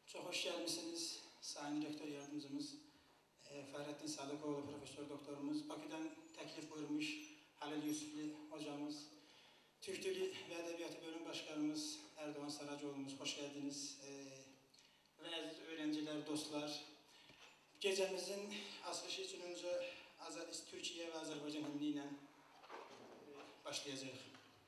Çok hoş gelmişsiniz Sayın Rektör Yardımcımız Fahrettin Sadıkoğlu Profesör Doktorumuz, Bakü'den teklif buyurmuş Halil Yusufli Hocamız, Türk Dili ve Edebiyatı Bölüm Başkanımız Erdoğan Saracoğlu'muz, hoş geldiniz. Ve aziz öğrenciler, dostlar, gecemizin açılışı için önce Türkiye ve Azerbaycan himniyle başlayacağız.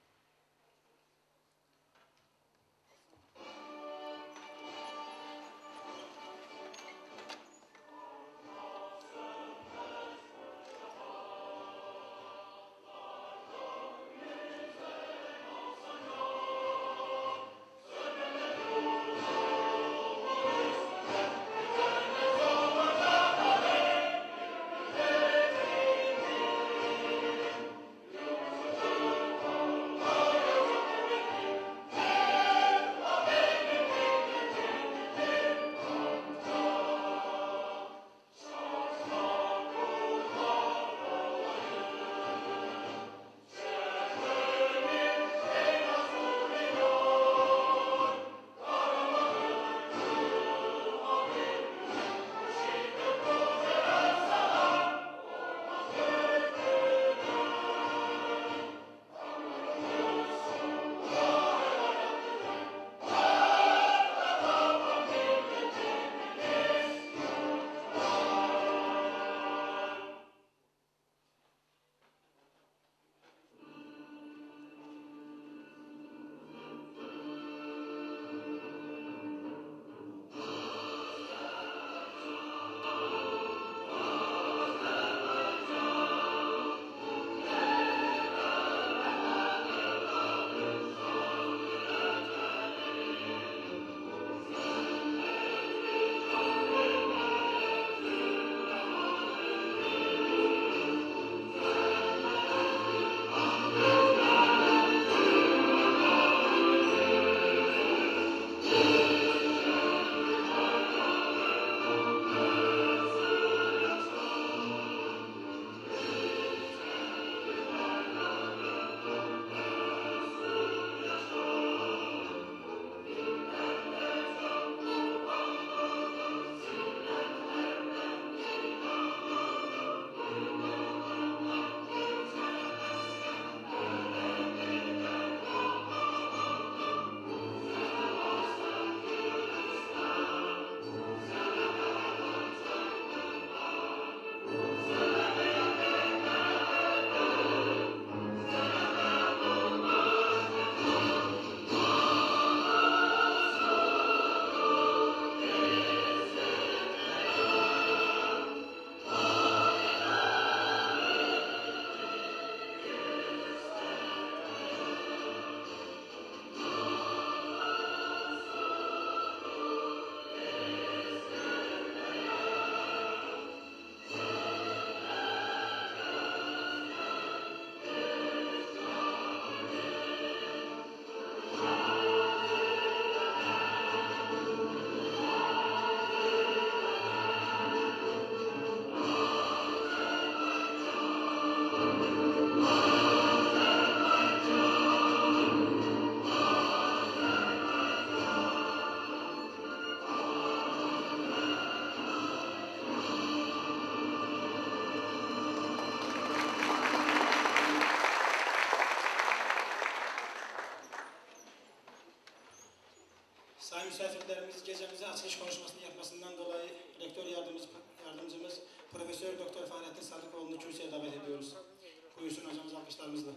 Sayın misafirlerimiz, gecemize açılış konuşmasını yapmasından dolayı Rektör Yardımcımız Profesör Doktor Fahrettin Sadıkoğlu'nu kürsüye davet ediyoruz. Buyursun hocamız, alkışlarımızla.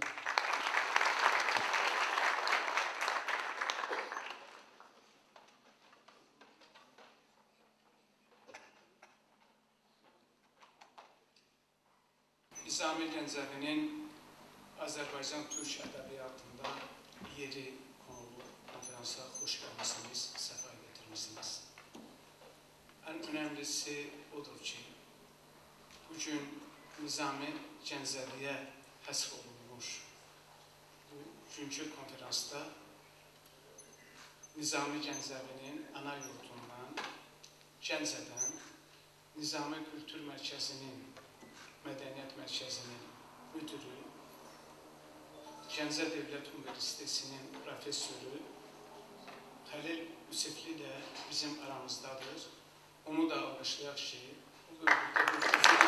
Nizami Gəncəvinin Azərbaycan Türk ədəbiyyatında yeri konulu konferansa hoş gelmişsiniz, sefa getirmişsiniz. En önemlisi odur ki, bugün Nizami Gəncəviyə həsr olunmuş bu üçüncü konferansda Nizami Gəncəvinin ana yurdundan, Gəncədən Nizami Kültür Mərkəzinin, Mədəniyyət Mərkəzinin müdürü, Gəncə Dövlət Universitetinin profesörü, Halil Yusifli de bizim aramızdadır. Onu da alkışlayaq ki, bu bölgede bir uzun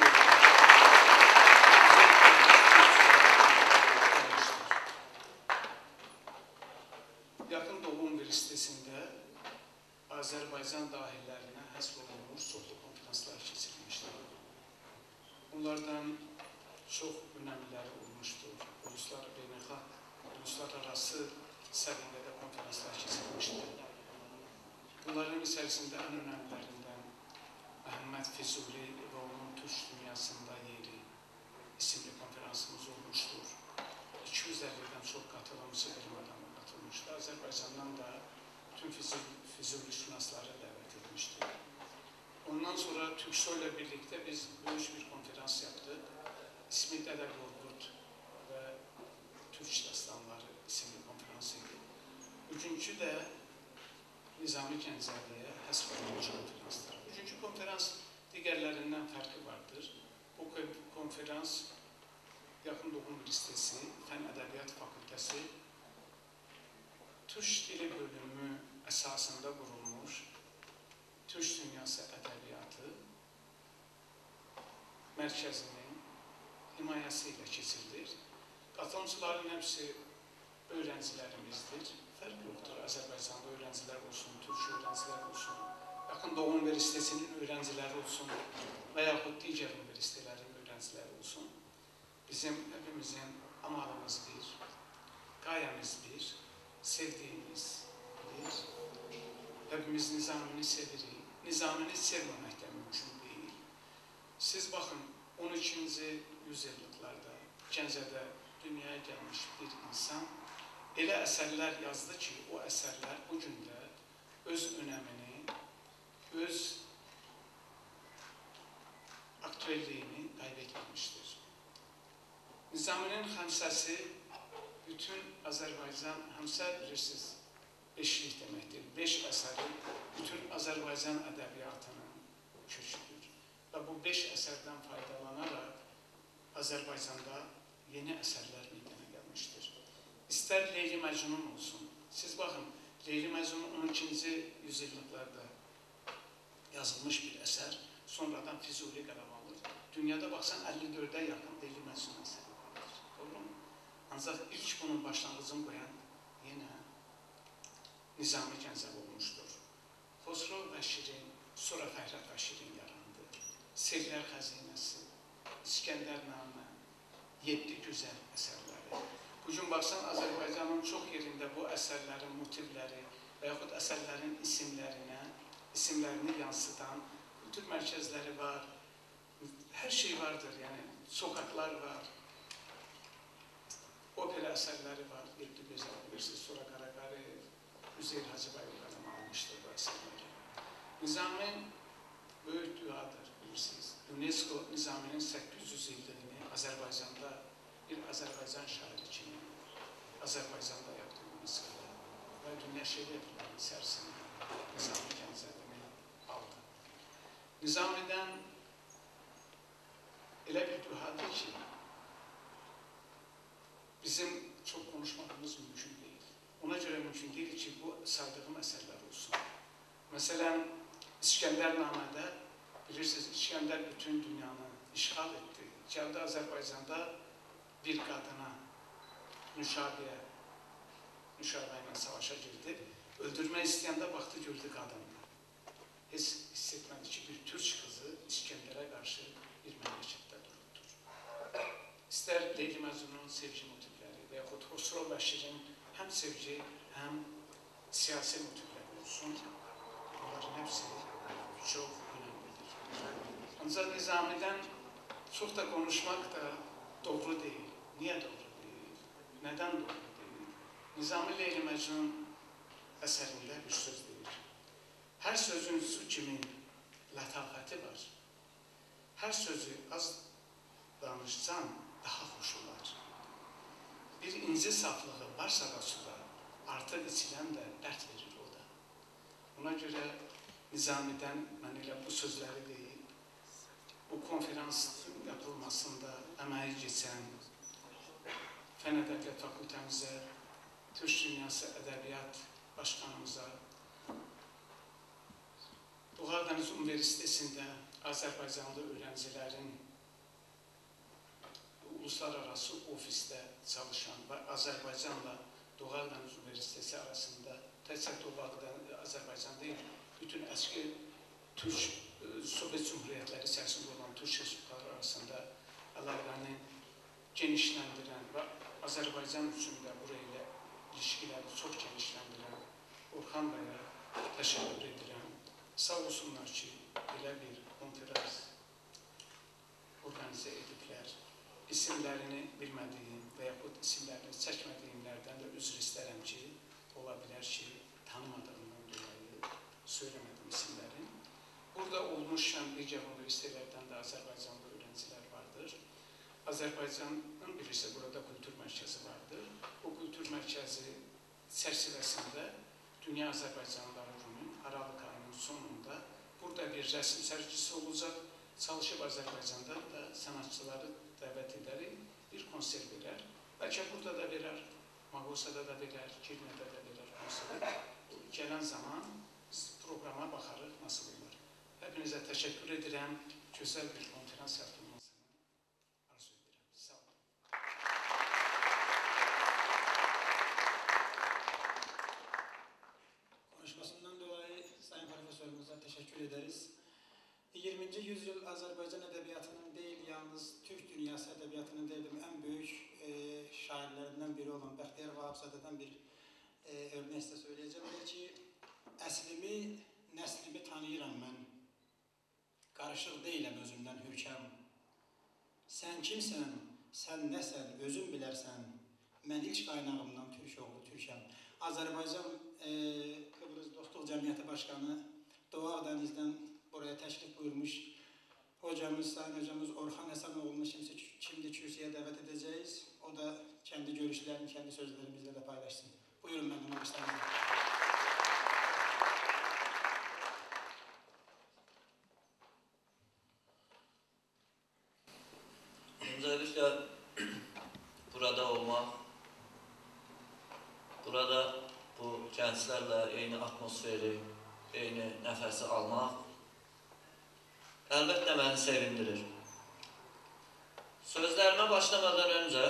Yaxın Doğu Üniversitesində Azərbaycan dahillərinə həsr olunmuş çoxlu konferanslar keçirilmişdir. Bunlardan çox önəmliləri olmuşdur. Uluslararası səviyyədə konferanslar keçirilmişdir. Bunların içərisində ən önəmlərindən Məhəmməd Füzuli və onun Türk dünyasında yeri isimli konferansımız olmuşdur. 250-dən çox qatılımcı elm adamı qatılmışdır. Azərbaycandan da bütün Füzuli şünasları dəvət etmişdir. Ondan sonra Türkso ilə birlikdə biz böyük bir konferans yapdıq. İsmi Dədə Qorqud və Türk Dastanları isimli konferans idi. Üçüncü də Nizami Gəncəviyə həsr olunmuş konferansdır. Üçüncü konferans digərlərindən fərqi vardır. Bu konferans Yaxın Doğu Üniversitesi, Fən Ədəbiyyat Fakültəsi Türk dili bölümü əsasında qurulmuş Türk Dünyası Ədəbiyyatı Mərkəzinin himayəsi ilə keçirilir. Qatılımcıların hepsi öğrencilerimizdir. Fərq yoxdur. Azərbaycanda öğrenciler olsun, Türk öğrenciler olsun, Yaxın Doğu Üniversitesinin öğrencileri olsun və yaxud digər üniversitelerin öğrencileri olsun. Bizim hepimizin amalımız bir, gayemiz bir, sevdiğimiz bir. Hepimiz Nizamini sevirik. Nizamini sevməməkdən mümkün değil. Siz baxın, 12-ci yüzyıllıqlarda Gəncədə dünyaya gəlmiş bir insan elə əsərlər yazdı ki, o əsərlər bugün də öz önəmini, öz aktüelliyini qaybetməmişdir. Nizaminin xəmsəsi bütün Azərbaycan, xəmsə bilirsiniz, beşlik deməkdir. 5 əsəri bütün Azərbaycan ədəbiyyatının köküdür. Və bu 5 əsərdən faydalanaraq Azərbaycanda yeni əsərlər meydana gəlmişdir. İstər Leyli Məcnun olsun. Siz baxın, Leyli Məcnun 12-ci yüzyıllıqlarda yazılmış bir əsər, sonradan Füzuli qələmə alır. Dünyada baxsan 54'ə yaxın Leyli Məcnun əsəri vardır. Doğru mu? Ancaq ilk bunun başlanğıcını qoyan yenə Nizami Gəncəvi olmuşdur. Xosrov və Şirin, sonra Fəhrət və Şirin yarandı. Sirlər Xəzinəsi, İskəndərnamə, 7 gözəl əsərləri. Bugün baxsan Azərbaycanın çox yerində bu əsərlərin motivləri və yaxud əsərlərin isimlərini yansıdan kültür mərkəzləri var. Hər şey vardır, yəni sokaklar var, opera əsərləri var, 7 gözəl bilirsiniz, sonra Qaraqarı, Üzeyir Hacıbayevə qələmə almışdır bu əsərləri. Nizami böyük duadır, bilirsiniz. UNESCO Nizaminin 800 illiyini Azərbaycanda bir Azərbaycan şairi kimi Azərbaycanda yaptı UNESCO və dünya şeirlərinin içərisində Nizami Gəncəvini aldı. Nizamidən elə bir duadır ki, bizim çox konuşmamız mümkün değil. Ona göre mümkün değil ki, bu saydığım əsərlər olsun. Məsələn, İskəndərnamədə, bilirsiniz, İskəndər bütün dünyanı işğal etdi. Gəldi Azərbaycanda bir qadına, Nüşabiyə ilə savaşa girdi. Öldürmək istəyəndə baxdı, gördü qadınla. Heç hiss etmədi ki, bir Türk qızı İskəndərə qarşı bir məmləkətdə durubdur. İstər Leyli Məcnunun sevgi motivləri və yaxud Xosrov və Şirin həm sevgi, həm siyasi motivləri olsun. Bunların hepsi çox önəmlidir. Ancaq Nizamidən çox da konuşmaq da doğru değil. Niyə doğru değil? Nədən doğru değil? Nizami Leyli Məcnun əsərində bir söz deyir. Hər sözün su kimi lətafəti var. Hər sözü az danışsan daha xoş olar. Bir inci saflığı varsa da suda, artıq içilən də dərd verir o da. Ona görə Nizamidən mən elə bu sözləri deyib, bu konferansın yapılmasında əməyi keçən Fən Ədəbiyyat Fakültəmizə, Türk Dünyası Ədəbiyyat Başkanımıza, Deniz Üniversitesi'ndə Azərbaycanlı öğrencilerin uluslararası ofiste çalışan ve Azərbaycanla Doğu Deniz Üniversitesi arasında təkcə Doğu Azərbaycan değil, bütün eski Türk Sovyet Cumhuriyetleri içerisinde olan Türk Respublikaları arasında əlaqəni genişləndirən və Azərbaycan üçün də burayla ilişkiləri çox genişləndirən Orxan bəyə təşəkkür edirəm. Sağ olsunlar ki, belə bir konferans organize ediblər. İsimlərini bilmədiyim və yaxud isimlərini çəkmədiyimlərdən də üzr istərəm ki, ola bilər ki, tanımadığımdan dolayı söyləmədim isimlərini. Burada olmuşkən digər üniversitelərdən də Azərbaycanlı öğrenciler vardır. Azərbaycanın birisi burada kültür mərkəzi vardır. O kültür mərkəzi çərçivəsində Dünya Azərbaycanlıları Günü Aralık ayının sonunda burada bir resim sergisi olacaq. Çalışıb Azərbaycanda da sanatçıları dəvət edərək bir konser verər. Bəlkə burada da verər, Mağosada da verər, Kirmədə də verər konseri. Gələn zaman programa baxarıq nasıl olur. Hepinize teşekkür ederim. Güzel bir konferans yapılmasını arzu ederim. Sağ olun. Konuşmasından dolayı Sayın Profesörümüze teşekkür ederiz. 20. yüzyıl Azerbaycan edebiyatının değil, yalnız Türk dünyası edebiyatının en büyük şairlerinden biri olan Bəxtiyar Vahabzadədən bir örnek size söyleyeceğim. Belki əslimi, nəslimi tanıyıram mən. Qarışıq deyiləm özümdən hürkəm. Sən kimsən, sən nəsən, özün bilərsən. Mən ilk qaynağımdan Türk oğlu Türkəm. Azərbaycan Kıbrıs Dostluq Cəmiyyəti Başkanı Doğu Akdeniz'dən buraya təşrif buyurmuş hocamız, sayın hocamız Orxan Həsənoğlu'nu şimdi kürsüye davet edeceğiz. O da kendi görüşlerini, kendi sözlerimizle de paylaşsın. Buyurun ben ona başlayayım. Öncelikle burada olmak, burada bu gençlerle eyni atmosferi, eyni nəfəsi almaq əlbəttə məni sevindirir. Sözlerime başlamadan önce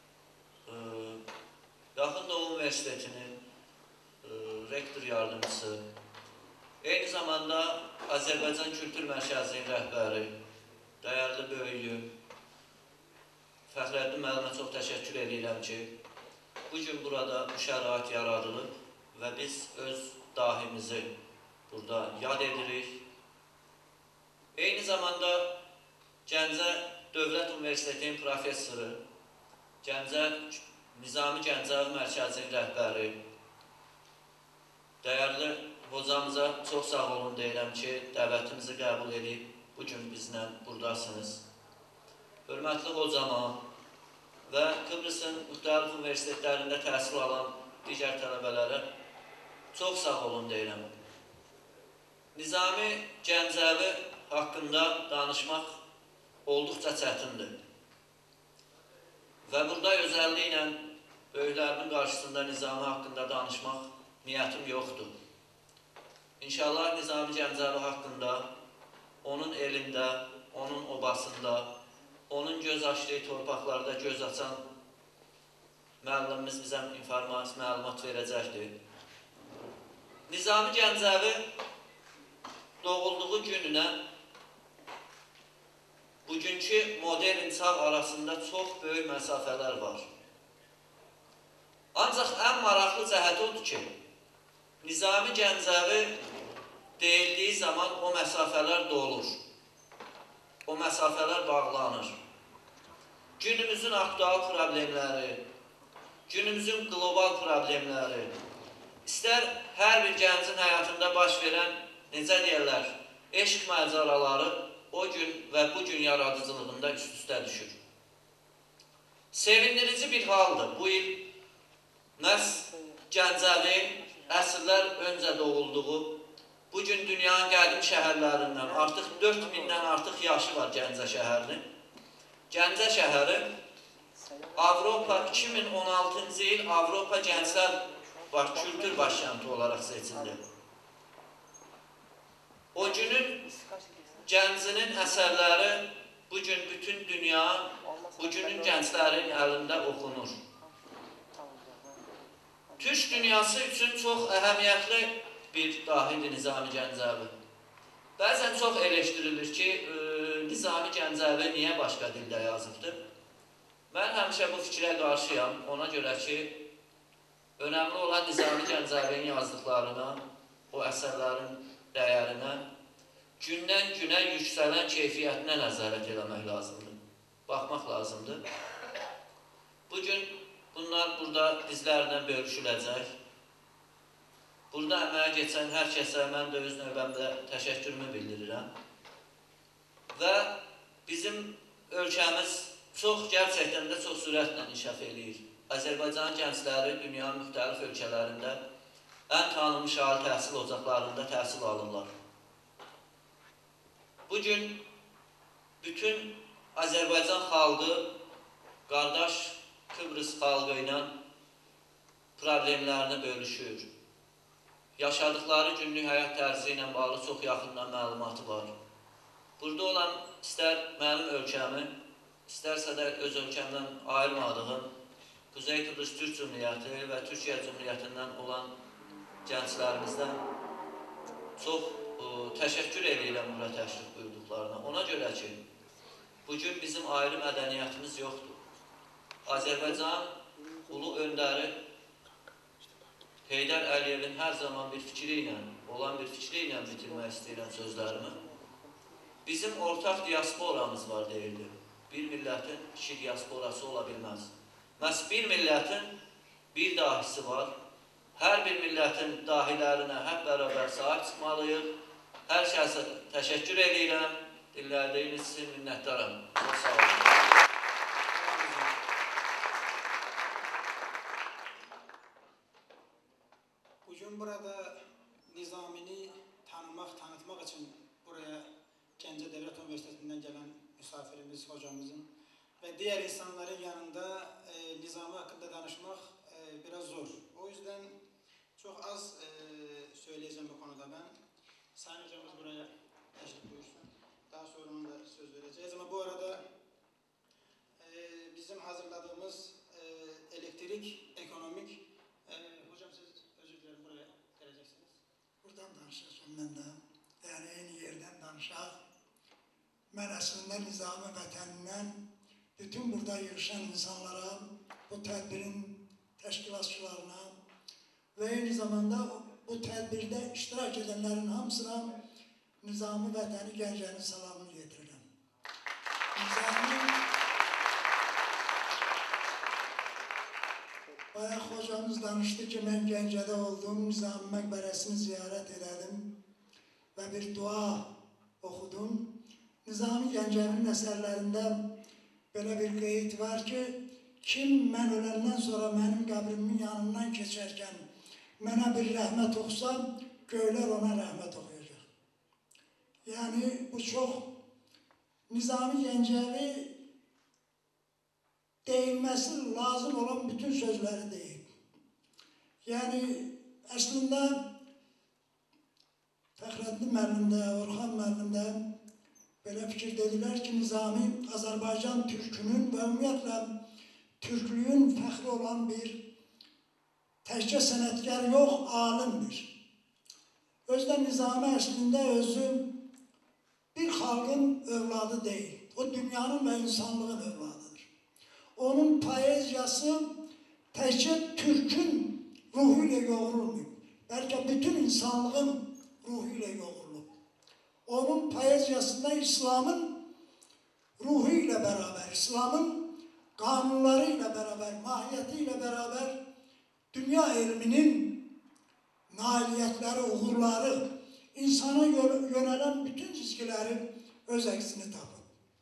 Yaxın Doğu Üniversitetinin rektör yardımcısı, eyni zamanda Azərbaycan Kültür Mərkəzinin rəhbəri, dəyərli böyüyüm, Fəxrəddin müəllimə çox təşəkkür edirəm ki, bugün burada bu şərait yaradılıb və biz öz dahimizi burada yad edirik. Eyni zamanda Gəncə Dövlət Universitetinin professoru, Gəncə Nizami Gəncəvi Mərkəzinin rəhbəri, dəyərli hocamıza çox sağ olun deyirəm ki, dəvətimizi qəbul edib bugün bizlə buradasınız. Hörmətli hocama və Kıbrısın müxtəlif universitetlərində təhsil alan digər tələbələrə çox sağ olun deyirəm. Nizami Gəncəvi haqqında danışmaq olduqca çətindir. Və burada özəlliklə böyüklərimin qarşısında Nizami haqqında danışmaq niyyətim yoxdur. İnşallah Nizami Gəncəvi haqqında, onun elində, onun obasında, onun göz açdığı torpaqlarda göz açan müəllimimiz bizə məlumat verəcəkdir. Nizami Gəncəvi doğulduğu gününə bugünkü modern çağ arasında çox böyük məsafələr var. Ancaq ən maraqlı cəhəti odur ki, Nizami Gəncəvi deyildiyi zaman o məsafələr dolur. O məsafələr bağlanır. Günümüzün aktual problemləri, günümüzün global problemləri, istər hər bir gəncin həyatında baş verən, necə deyərlər, eşq macəraları o gün və bu gün yaradıcılığında üst-üstə düşür. Sevindirici bir haldır. Bu il məhz Gəncəvi əsrlər öncə doğulduğu, bugün dünyanın qədim şəhərlərindən artıq 4000-dən artıq yaşı var Gəncə şəhərinin. Gəncə şəhəri Avropa 2016-cı il Avropa Gənclər Kültür Başkenti olaraq seçildi. O günün gəncinin əsərləri bugün bütün dünya, bugünün gənclərin əlində oxunur. Türk dünyası üçün çox əhəmiyyətli bir dahidir Nizami Gəncəvi. Bəzən çox eleştirilir ki, Nizami Gəncəvi niyə başqa dildə yazıbdır? Mən həmişə bu fikrə qarşıyam. Ona görə ki, önəmli olan Nizami Gəncəvinin yazdıqlarına, o əsərlərin dəyərinə, gündən günə yüksələn keyfiyyətinə nəzarət eləmək lazımdır. Baxmaq lazımdır. Bugün bunlar burada dizlərlə bölüşüləcək. Burada əməyə geçən hər kəsə mən də öz növbəmdə təşəkkürümü bildirirəm. Və bizim ölkəmiz gerçəkdən də çox sürətlə inkişaf eləyir. Azərbaycan gəncləri dünyanın müxtəlif ölkələrində ən tanınmış ali təhsil ocaqlarında təhsil alırlar. Bugün bütün Azərbaycan xalqı qardaş Kıbrıs xalqı ilə problemlərini bölüşür. Yaşadıkları günlük həyat tərzi ilə bağlı çox yaxından məlumatı var. Burada olan istər mənim ölkəmi, istərsə də öz ölkəmdən ayırmadığım Kuzey Kıbrıs Türk Cumhuriyyəti və Türkiyə Cumhuriyyətindən olan gənclərimizdən çox təşəkkür edirəm bura təşrif buyurduqlarına. Ona görə ki, bugün bizim ayrı mədəniyyətimiz yoxdur. Azərbaycan ulu öndəri Heydər Əliyevin hər zaman bir fikri ilə bitirmək istəyirəm sözlərimi. Bizim ortaq diasporamız var deyildi. Bir millətin iki diasporası ola bilməz. Məhz bir millətin bir dahisi var. Hər bir millətin dahilərinə hep bərabər sahib çıxmalıyıq. Hər şəxsə təşəkkür edirəm. Dillərdiyiniz üçün minnətdaram. Çox sağ olun. Bugün burada Nizamini tanıtmaq için buraya Gəncə Dövlət Üniversitesinden gelen misafirimiz, hocamızın ve diğer insanların yanında Nizami hakkında danışmak biraz zor. O yüzden çok az söyleyeceğim bu konuda ben. Sayın hocamız buraya teşrif buyursun. Daha sonra ona da söz vereceğiz ama bu arada bizim hazırladığımız elektrik, ekonomik hocam siz özür dilerim buraya geleceksiniz. Buradan danışacağım ben de. Yani en iyi yerden danışaq. Ben aslında Nizami vətənindən bütün burada yığışan insanlara, bu tədbirin təşkilatçılarına ve aynı zamanda bu tədbirdə iştirak edenlerin hamısına Nizami vətəni Gəncənin salamını getirirəm. Nizami, bayağı hocamız danıştı ki, ben Gəncədə olduğum Nizami məqbərəsini ziyaret edelim ve bir dua okudum. Nizami Gəncəvinin əsərlərində belə bir qeyd var ki, kim mən öləndən sonra mənim qəbrimin yanından keçərkən mənə bir rəhmət oxusa, göylər ona rəhmət oxuyacaq. Yəni, bu çox Nizami Gəncəvi deyilməsi lazım olan bütün sözləri deyib. Yəni, əslində Fəxrəddin müəllimdə, Orxan müəllimdə belə fikir dediler ki, Nizami Azərbaycan türkünün ve ümumiyyətlə Türklüğün fəxri olan bir təkcə sənətkar yox, alimdir. Özdə Nizami əslində özü bir xalqın övladı deyil. O dünyanın ve insanlığın övladıdır. Onun poeziyası təkcə Türkün ruhu ile yoğrulmuyor. Belki bütün insanlığın ruhu ile yoğrulur. Onun poeziyasında İslam'ın ruhuyla beraber, İslam'ın kanunlarıyla beraber, mahiyetiyle beraber dünya ilminin nailiyetleri, uğurları, insana yönelen bütün çizgileri öz eksini tapır.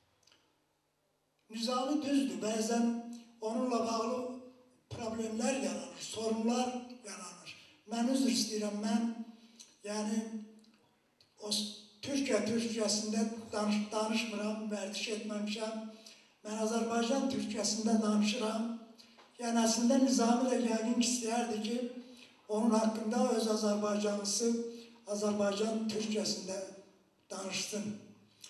Nizami düzdür, bazen onunla bağlı problemler yaranır, sorunlar yaranır. Ben özür istəyirəm, ben yani o Türkçəsində danışmıram, vərdiş etməmişəm. Mən Azərbaycan Türkçəsində danışıram. Yəni əslində Nizami də yəqin ki, istəyərdi ki, onun haqqında öz Azərbaycanlısı Azərbaycan Türkçəsində danışsın.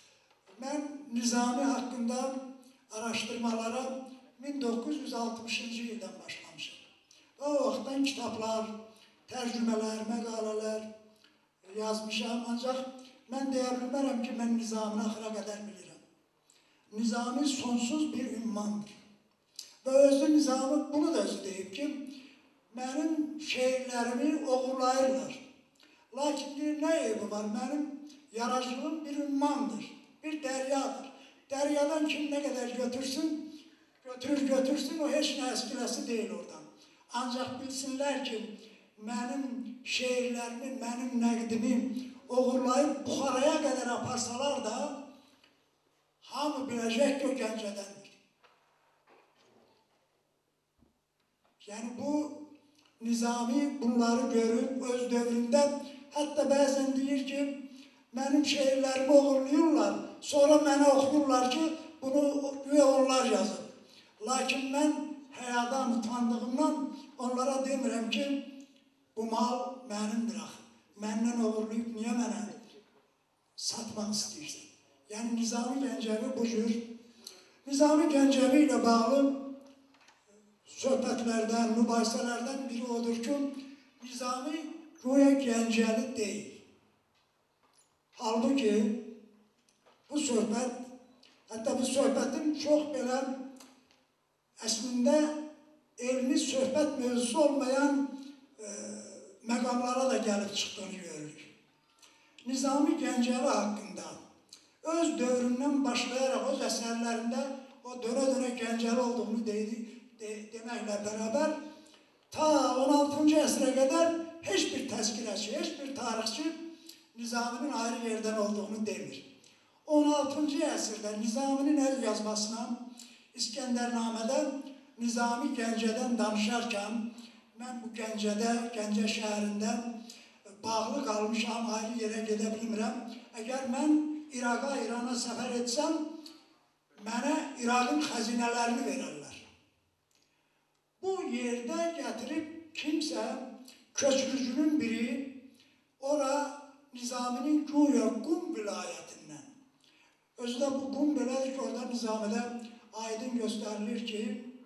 ben Nizami hakkında araştırmalara 1960. yıldan başlamışım. O vaxtdan kitaplar, tercümeler, məqalələr yazmışam. Ancaq mən deyə bilmərəm ki, mən Nizamini axıra qədər bilirəm. Nizami sonsuz bir ünvandır. Və özü Nizami bunu da özü deyib ki, mənim şeirlərimi oğurlayırlar. Lakin bir nə eybi var? Mənim yaradıcılığım bir ünvandır, bir deryadır. Deryadan kim ne kadar götürsün, götürsün, o heç nə əskiləsi deyil oradan. Ancaq bilsinlər ki, mənim şeirlərimi, mənim nəqdimi oğurlayıb Buxaraya qədər aparsalar da, hamı biləcək ki, o Gəncədəndir. Yəni bu Nizami bunları görüb öz dövründə, hətta bəzən deyir ki, mənim şeirlərimi oğurlayırlar, sonra mənə oxuyurlar ki, bunu onlar yazıb. Lakin mən həyadan utandığımdan onlara demirəm ki, bu mal mənimdir axı. Məndən oğurlayıb niyə mənə satmaq istəyirsən? Yəni Nizami Gəncəvi bu cür. Nizami Gəncəvi ilə bağlı söhbətlərdən, mübahisələrdən biri odur ki, Nizami güya Gəncəli deyil. Halbuki bu söhbət, hətta bu söhbətin çox belə əslində elmi söhbət mövzusu olmayan məqamlara da gəlib çıxdığını görürük. Nizami Gəncəvi haqqında öz dövründən başlayaraq öz əsərlərində o dönə-dönə Gəncəli olduğunu deməklə bərabər ta 16-cı əsrə qədər heç bir təzkirəçi, heç bir tarixçi Nizaminin ayrı yerdən olduğunu demir. 16-cı əsrdə Nizaminin əl yazmasına İskəndərnamədə Nizami Gəncədən danışarkən mən bu Gəncədə, Gəncə şəhərində bağlı qalmışam, ayrı yerə gedə bilmirəm. Əgər mən İrana səfər etsəm, mənə İraqın xəzinələrini verərlər. Bu yerdə gətirib kimsə, köçürücünün biri, ora Nizaminin güya Qum vilayətindən. Özü də bu Qum belədir ki, orada Nizamidə aydın göstərilir ki,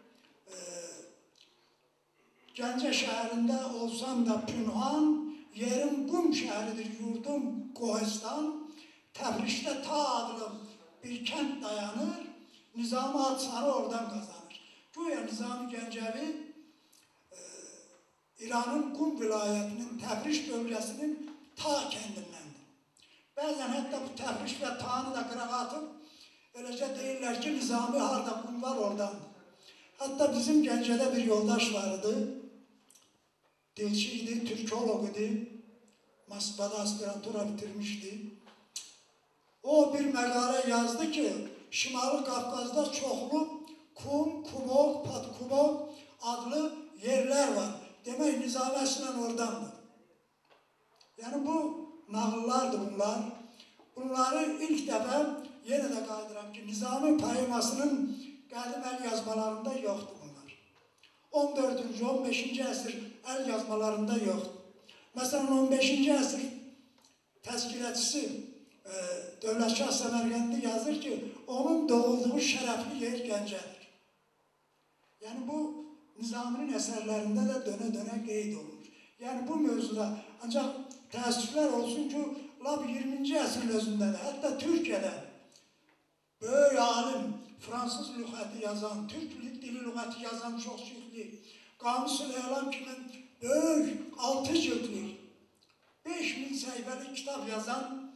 Gəncə şəhərində olsam da Pünhan, yerim Qum şəhəridir, yurdum Qohestan, Təbrişdə Ta adlı bir kənd dayanır, Nizami Adsarı oradan qazanır. Güya Nizami Gəncəvi İranın Qum vilayətinin Təbriş bölgəsinin Ta kəndindəndir. Bəzən hətta bu Təbriş və Ta'nı da qırağa atıb, eləcə deyirlər ki, Nizami harda Qum var oradandır. Hatta bizim Gəncədə bir yoldaş vardı, dilçi idi, türkolog idi, Moskvada aspirantura bitirmişdi. O bir məqalə yazdı ki, Şimali Qafqazda çoxlu Kum, Kumok, Patkumok adlı yerlər var. Demək, Nizami əslən oradandır. Yəni bu nağıllardır bunlar. Bunları ilk dəfə, yenə də qaydıram ki, Nizami poemasının qədim əl yazmalarında yoxdur bunlar. 14-cü, 15-ci əsr əl yazmalarında yoxdur. Məsələn, 15-ci əsr təzkirətçisi Dövlətşah Səmərqəndi yazır ki, onun doğulduğu şərəfli yer Gəncədir. Yəni bu Nizaminin əsərlərində də dönə-dönə qeyd olunur. Yəni bu mövzuda ancaq təəssüflər olsun ki, lap 20-ci əsrin özündə də, hətta Türkiyədə böyük alim, Fransız lüğəti yazan, Türk dili lüğəti yazan çox ciltli, Qamus-ül Elam kimi böyük 6 ciltli, 5000 səhifəli kitab yazan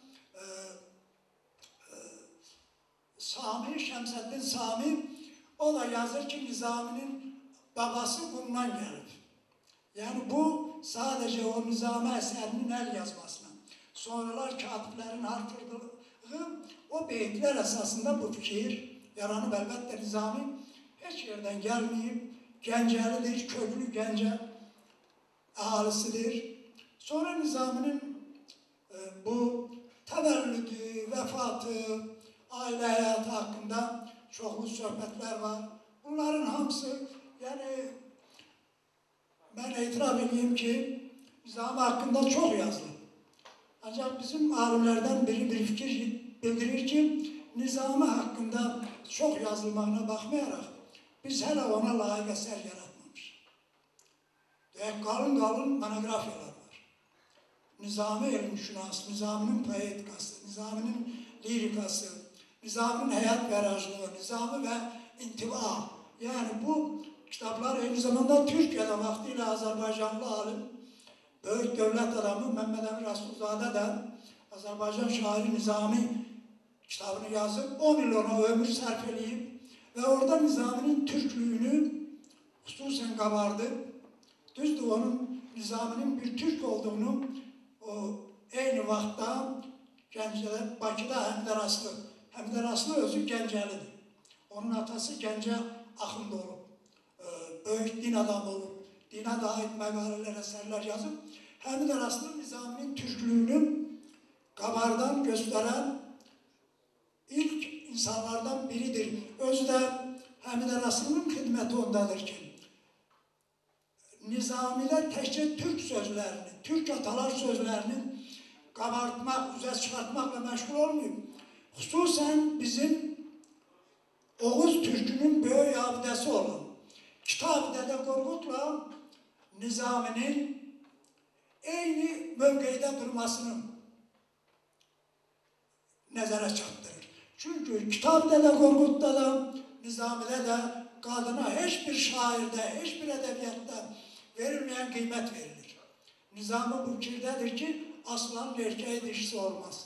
Sami, Şəmsəddin Sami, o da yazır ki, Nizaminin babası Qumdan gəlib. Yəni bu sadəcə o Nizami əsərinin əl yazmasına, sonralar katiblərin artırdığı o beytlər əsasında bu fikir yaranıb. Əlbəttə Nizami heç yerdən gəlməyib, Gəncəlidir, köklü Gəncə əhalisidir. Sonra Nizaminin bu təvəllüdü, vəfatı, ailə həyatı haqqında çoxlu söhbətlər var. Bunların hamısı, yəni mən etiraf edeyim ki, Nizami haqqında çox yazılır. Ancaq bizim alimlərdən biri bir fikir bildirir ki, Nizami hakkında çok yazılmağına bakmayarak biz hele ona layık eser yaratmamışız. Kalın kalın monografiyalar var. Nizami elmşünas, Nizami'nin poetikası, Nizami'nin lirikası, Nizami'nin hayat garajlığı, Nizami ve intiba. Yani bu kitaplar aynı zamanda Türkiye'de vaktiyle Azerbaycanlı alim, büyük devlet adamı Mehmet Emin Rasulzade de Azerbaycan şairi Nizami kitabını yazıp 10 yıl ona ömür sarf edip ve orada Nizami'nin Türklüğünü hususen kabardı. Düzdür onun Nizami'nin bir Türk olduğunu o aynı vakta Gəncədə, Bakıda hem de Raslı özü Gəncəlidir. Onun atası Gəncə Axund olub, büyük din adamı olub, dine dair məqalələr, eserler yazıp hem de Raslı Nizami'nin Türklüğünü kabardan gösteren ilk insanlardan biridir. Özü de Həmidə Raslı'nın hizmeti ondadır ki, Nizami'de təkcə Türk sözlerini, Türk atalar sözlerini kabartmak, üzə çıkartmakla meşgul olmuyor. Hususen bizim Oğuz Türk'ünün büyük abidesi olan Kitab-ı Dede Korkut'la Nizami'nin aynı mövqeyde durmasını nəzərə çatdırır. Çünkü Kitab-ı Dede Korkut'ta da Nizami'de de kadına hiçbir şairde, hiçbir edebiyatta verilmeyen kıymet verilir. Nizami bu fikirdedir ki aslanın erkeği dişisi olmaz.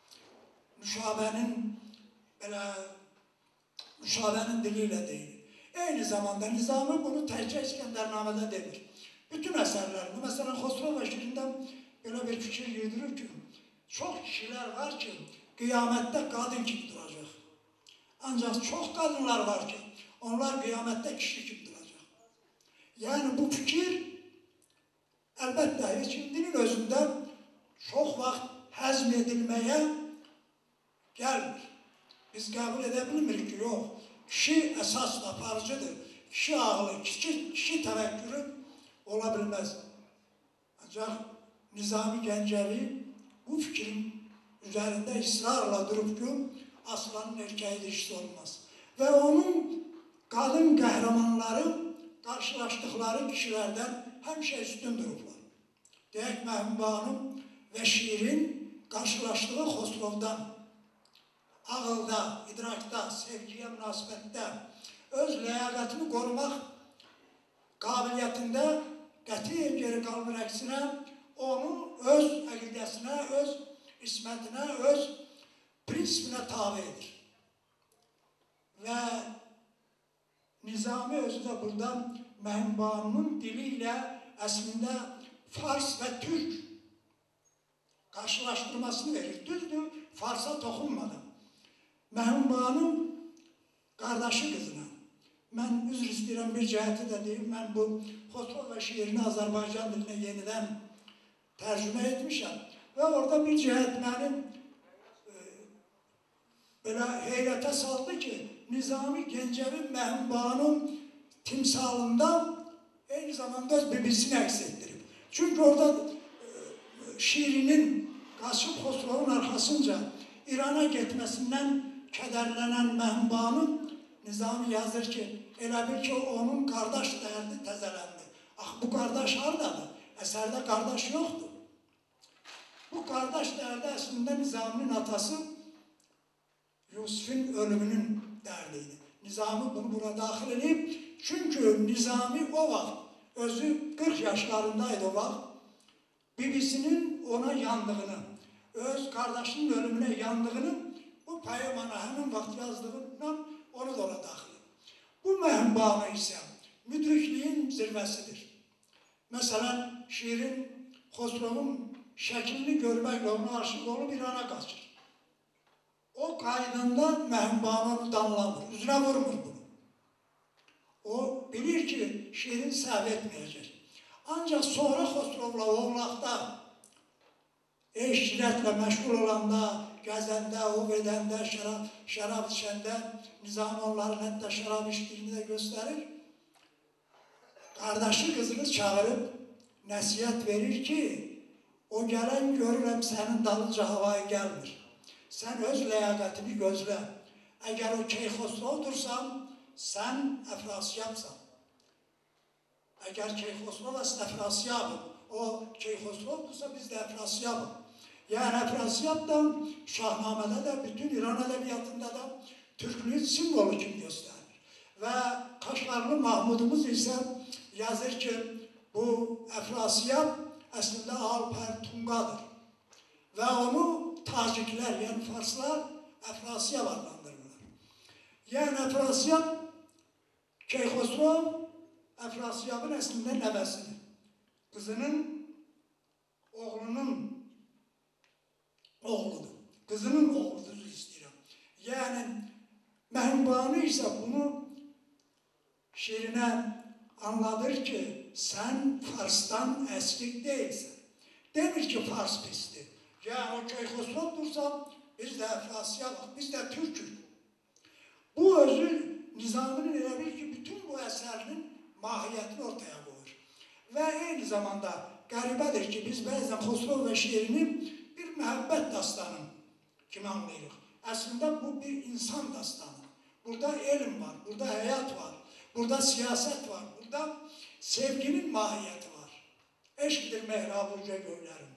Müşabenin diliyle değil. Aynı zamanda Nizami bunu təkcə İskəndərnamədə demir. Bütün eserlerinde, mesela Xosrov və Şirindən böyle bir fikir yürüdürür ki, çok kişiler var ki kıyamette kadın gibi duracak. Ancak çok kadınlar var ki onlar kıyamette kişi gibi duracak. Yani bu fikir elbette içindinin özünde çok vakit hazmedilmeye gelmir. Biz kabul edebilmirik ki yok. Kişi esasla aparıcıdır. Kişi ağlı, kişi tevekkülü olabilmez. Ancak Nizami Gəncəvi bu fikrin üzerinde ısrarla durup ki aslanın erkeği dişisi olmaz. Ve onun kadın kahramanları karşılaştıkları kişilerden hemşe üstün dururlar. Deyək Məhbub Hanım ve şiirin karşılaştığı Xosrov'dan ağılda, idrakta, sevgiye, münasibette öz ləyaqətini korumak kabiliyetinde qətiyyən geri kalmır, əksine onu öz əqidəsinə, öz ismətinə, öz prinsipinə tabi edir. Ve Nizami özü de buradan Məhbub Hanım'ın diliyle aslında Fars ve Türk karşılaştırmasını verir. Düzdür, Fars'a dokunmadan. Məhbub Hanım kardeşi kızına. Ben üzr istəyirəm bir cəhəti de deyim. Ben bu Xosrov ve şiirini Azerbaycan diline yeniden tercüme etmişim. Ve orada bir cəhət benim böyle heyrete saldı ki Nizami Gəncəvi Məhbub Hanım timsalında aynı zamanda öz bibisini əks ettirib. Çünkü orada şiirinin Qasım Xosrov'un arkasınca İran'a gitmesinden kederlenen Məhbub Hanım Nizami yazır ki elə bil ki onun kardeş derdi tezelendi. Ah bu kardeş hardadır? Eserde kardeş yoktu. Bu kardeş derdi aslında Nizami'nin atası Yusuf'un ölümünün derdiydi. Nizami bunu buna dahil edip çünkü Nizami o vaxt özü 40 yaşlarındaydı o vaxt bibisinin ona yandığını, öz kardeşinin ölümüne yandığını bu poemana hemen vaxt yazdığından onu da ona dahil. Bu Məhbub Hanım ise müdrikliğin zirvesidir. Mesela şiirin Xosrov'un şeklini görmekle ona aşık olup İran'a kaçır. O kaydında Məhbub Hanım danlamır, üzüne vurmur bunu. O bilir ki şiirin səhv etmeyecek. Ancak sonra Xosrov'la Oğlaqda eşcilətle meşgul olanda, gəzəndə, ov edəndə, şərab içəndə Nizami onların hətta şərab içdiyini de gösterir. Kardeşi kızını çağırıp nəsihət verir ki o gelen görürəm senin dalınca havaya gelmir. Sen öz ləyaqətini gözlə. Əgər o Keyxosrovdursan, sən Əfrasiyabsan. Əgər Keyxosrov Əfrasiyabın, o Keyxosrovdursa biz də Əfrasiyabın. Yəni Əfrasiyabdan Şahnamədə də, bütün İran ədəbiyyatında da Türklüyün simvolu kimi göstərir. Və Qaşqarlı Mahmudumuz isə yazır ki, bu Əfrasiyab əslində Alper Tunqadır. Və onu Taciklər, yəni Farslar Əfrasiyab adlandırırlar. Yəni Əfrasiyab, Keyxosrov Əfrasiyabın əslində nəvəsidir. Qızının, oğlunun oğludur. Qızının oğludur istəyirəm. Yəni, Məhrimbanu isə bunu şirinə anladır ki, sən Farsdan əslik deyilsən. Demir ki, Fars pisdir. Yəni, o Keyxosrovdursa, biz də Əfrasiyabıq, biz də Türkük. Bu özü Nizaminin elə bil ki, bütün bu əsərinin mahiyyətini ortaya qoyur. Və eyni zamanda qəribədir ki, biz bəzən Xosrov və şeirini bir məhəbbət dastanı kimi anlayırıq. Əslində bu bir insan dastanı. Burada elm var, burada həyat var, burada siyasət var, burada sevginin mahiyyəti var. Eşqdir mehrabı uca göylərim.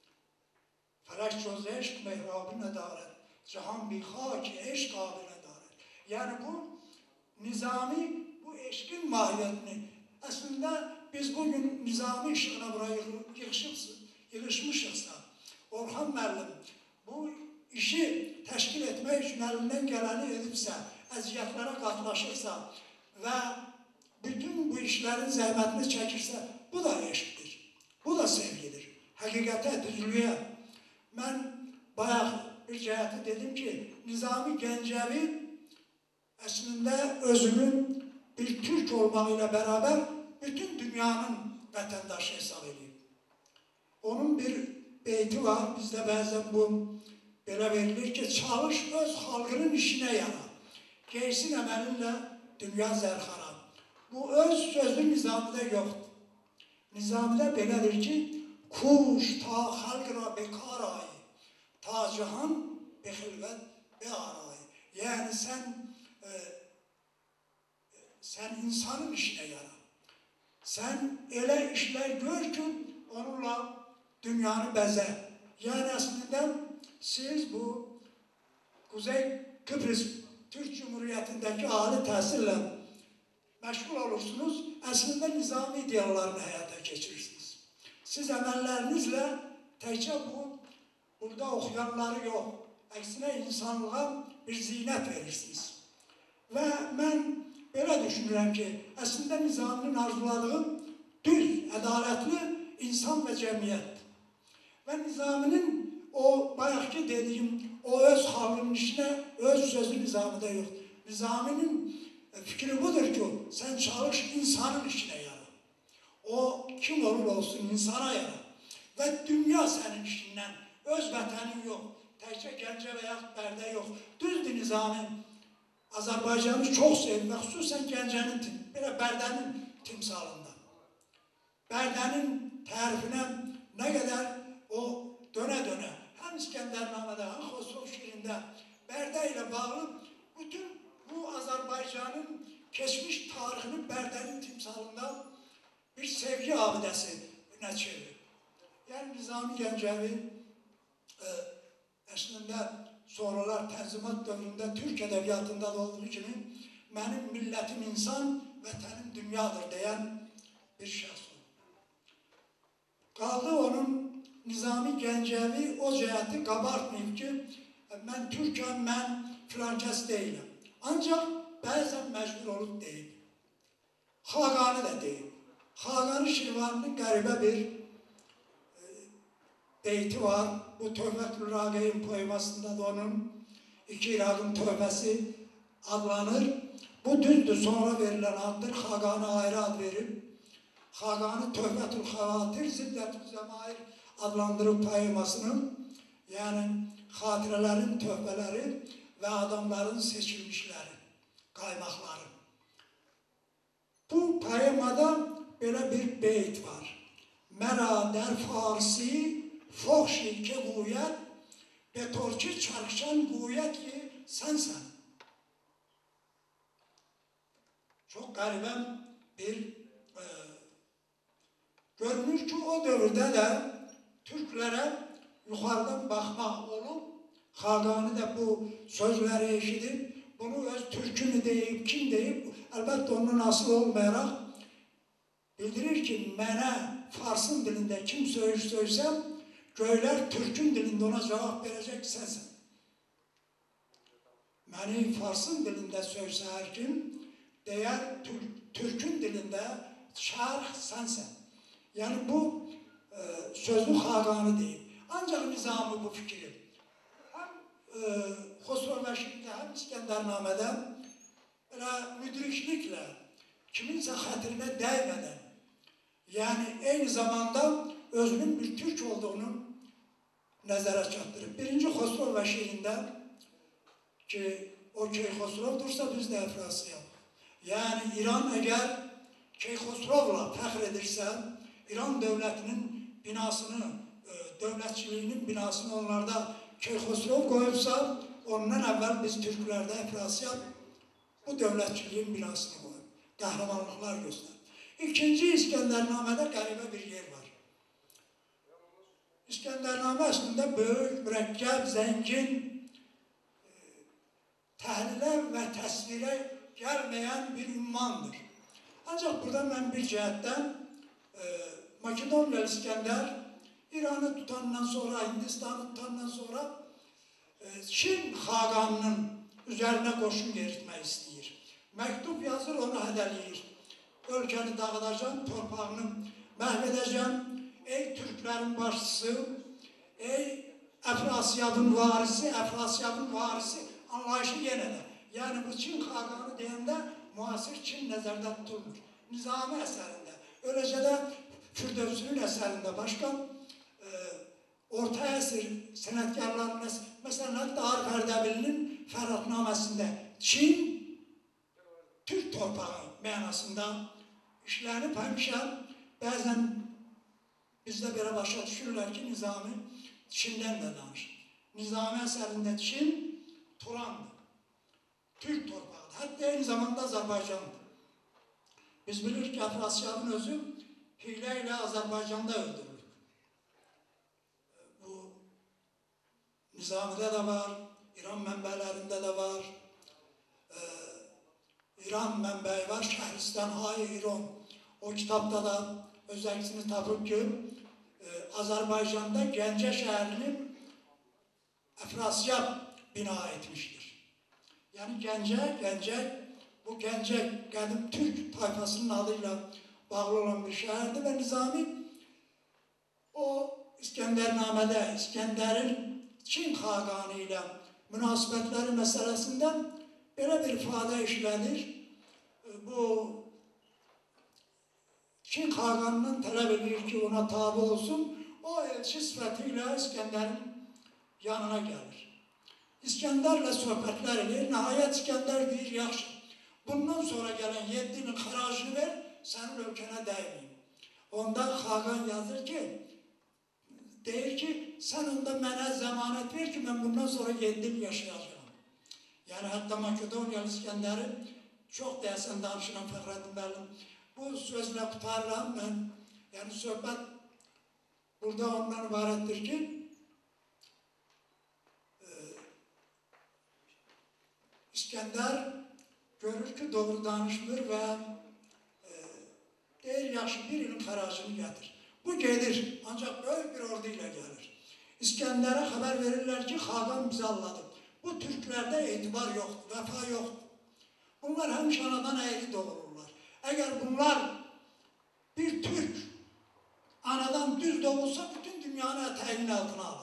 Fələk çoz eşq mehrabı nədarət, cihan bi xaki eşq abi nədarət. Yəni bu Nizami bu eşqin mahiyyətini, əslində biz bugün Nizami işığına bura yığışmışıqsa, Orxan müəllim bu işi təşkil etmək üçün əlindən gələni edibsə, əziyyətlərə qatlaşırsa və bütün bu işlərin zəhmətini çəkirsə, bu da eşqdir, bu da sevgidir, həqiqətə, düzlüyə. Mən bayaq bir cəhəti dedim ki, Nizami Gəncəvi əslində özünün bir Türk olmağı ilə bərabər bütün dünyanın vətəndaşı hesab edib. Onun bir beyti var, bizdə bəzən bu belə verilir ki, çalış öz xalqının işinə yana, geysin əməlinlə dünya zərxara. Bu öz sözü Nizamidə yoxdur. Nizamidə belədir ki, kuş ta xalq ra bekar ayı, ta cihan bexilvət be arayı. Yəni sən insanın işinə yara. Sən elə işlər gör ki, onunla dünyanı bəzə. Yəni əslində siz bu Kuzey Kıbrıs Türk Cumhuriyyətindəki ali təhsillə məşğul olursunuz, əslində nizami ideallarını həyata keçirirsiniz. Siz əməllərinizlə təkcə burada oxuyanları yox, əksinə insanlığa bir zinət verirsiniz. Və mən belə düşünürəm ki, əslində Nizaminin arzuladığı düz, ədalətli insan və cəmiyyətdir. Və Nizaminin o bayaqki dediyim, o öz xalqının işinə, öz sözü Nizamidə yoxdur. Nizaminin fikri budur ki, sən çalış insanın işinə yara. O kim olur olsun insana yara. Və dünya sənin işindən, öz vətənin yox, təkcə Gəncə və yaxud Bərdə yox. Düzdür Nizami, Azərbaycanı çox sevir və xüsusən Gəncənin, belə Bərdənin timsalında. Bərdənin tərifinə nə qədər o dönə-dönə, həm İskəndərnamədə, həm Xosrov şiirində Bərdə ilə bağlı bütün bu Azərbaycanın keçmiş tarixini Bərdənin timsalında bir sevgi abidəsinə çevirir. Yəni Nizami Gəncəvi əslində sonralar tənzimat dövründə Türk ədəbiyyatında da olduğu kimi mənim millətim insan, vətənim dünyadır deyən bir şəxs olur. Qaldı onun Nizami Gəncəvi o cəhəti qabartmayıb ki, mən Türkəm, mən filan kəs deyiləm. Ancaq bəzən məcbur olub deyib. Xaqani də deyib. Xaqani Şirvaninin qəribə bir beyti var. Bu Töhfətül Raqeyn poemasında da onun İki İraqın Töhfəsi adlanır. Bu düzdür, sonra verilən addır. Xaqani ayrı ad verib. Xaqani Töhfətül Xavatir, Ziddətül Zəmair adlandırıb poemasını, yəni xatirələrin töhfələri və adamların seçilmişləri, qaymaqları. Bu poemada belə bir beyt var. Mərə dər Farsi foxşi ki qoyət, Betorki çarkışan kuvvet ki sensen. Çok garibem bir görünür ki o dövrde de Türklere yukarıdan bakmak olup Xaqani de bu sözleri eşidip bunu öz Türk'ünü deyip kim deyip elbette onun asıl olmayarak bildirir ki mənə Farsın dilinde kim söylesem göyler Türk'ün dilinde ona cevap verecek sensin. Məni Farsın dilinde söylese her kim değer Türk'ün dilinde şarh sensin. Yani bu sözlü Xaqani deyip ancak Nizami bu fikri hem Xosrov Bəşirdə hem İskəndərnamədə belə müdrikliklə kiminse hatırına değmeden yani aynı zamanda özünün bir Türk olduğunu nəzərə çatdırıb. Birinci Xosrov Bəşirində ki o Keyxosrovdursa biz de Efrasiyab. Yani İran eğer Keyxosrovla fəxr edirsə, İran devletinin binasını, devletçiliğinin binasını onlarda Keyxosrov koyupsa, ondan evvel biz Türklerde Efrasiyab bu devletçiliğin binasını koyup kahramanlıklar göster. İkinci İskəndərnamədə qəribə bir yer var. İskəndərnamə əslində böyük, mürəkkəb, zəngin, təhlilə və təsvirə gəlməyən bir ünvandır. Ancaq burada mən bir cəhətdən Makedonyalı İskəndər İran'ı tutandan sonra, Hindistan'ı tutandan sonra Çin Xaqanının üzerine koşun yeritmək istəyir. Məktub yazır, onu hədələyir. Ölkəni dağıdacağım, torpağını məhv edəcəm. Ey Türklerin başçısı, ey Efrasiyabın varisi anlayışı yenə də. Yani bu Çin Xaqanı deyəndə müasir Çin nəzərdə tutulmur. Nizami əsərində, öyləcə də Firdevsinin əsərində başqa orta əsr sənətkarlarının, məsələn, hətta Arif Ərdəbilinin Fərhatnaməsində Çin Türk torpağı mənasında işlənib həmişə bəzən bizdə belə başa düşürlər ki, Nizami Çindən də danışır. Nizami əsərində Çin Turandır, Türk torpağıdır, hətta eyni zamanda Azərbaycandır. Biz bilirik ki, Efrasiyabın özü hiylə ilə Azərbaycanda öldürülür. Bu Nizami'de de var, İran mənbələrində de var. İran mənbəyi var, Şəhristan-Hay İran. O kitapta da öz əksini tapıb ki, Azərbaycanda Gəncə şəhərini Efrasiyab bina etmiştir. Yani Gəncə, bu Gəncə qədim Türk tayfasının adıyla bağlı olan bir şəhərdir və Nizami o İskəndərnamədə İskəndərin Çin Xaqani ilə münasibətləri məsələsində belə bir ifadə işlədir. Bu Çin Xaqanından tələb edir ki, ona tabi olsun. O elçi sifətilə İskəndərin yanına gəlir. İskəndərlə söhbətlər edir. Nəhayət İskəndər deyir, yaxşı, bundan sonra gələn 7 ilin xəracını ver, sənin ölkənə dəyməyim. Onda Xaqan yazır ki, deyir ki, sən onda mənə zəmanət ver ki, mən bundan sonra 7 il yaşayacağım. Yəni, hətta Makedonyalı İskəndəri çox deyəsən danışıram Fəxrəddin Bəylim. Bu sözlə qutarıram mən. Yəni, söhbət burada ondan ibarətdir ki, İskəndər görür ki, doğru danışmır və deyir, yaxşı, 1 ilin xəracını gətir. Bu gedir, ancaq böyük bir ordu ilə gəlir. İskəndərə xəbər verirlər ki, Xaqan bizi alladı. Bu Türklərdə etibar yoxdur, vəfa yoxdur. Bunlar həmişə anadan əyri doğulurlar. Əgər bunlar bir Türk anadan düz doğulsa, bütün dünyanı ətəyinin altına alır.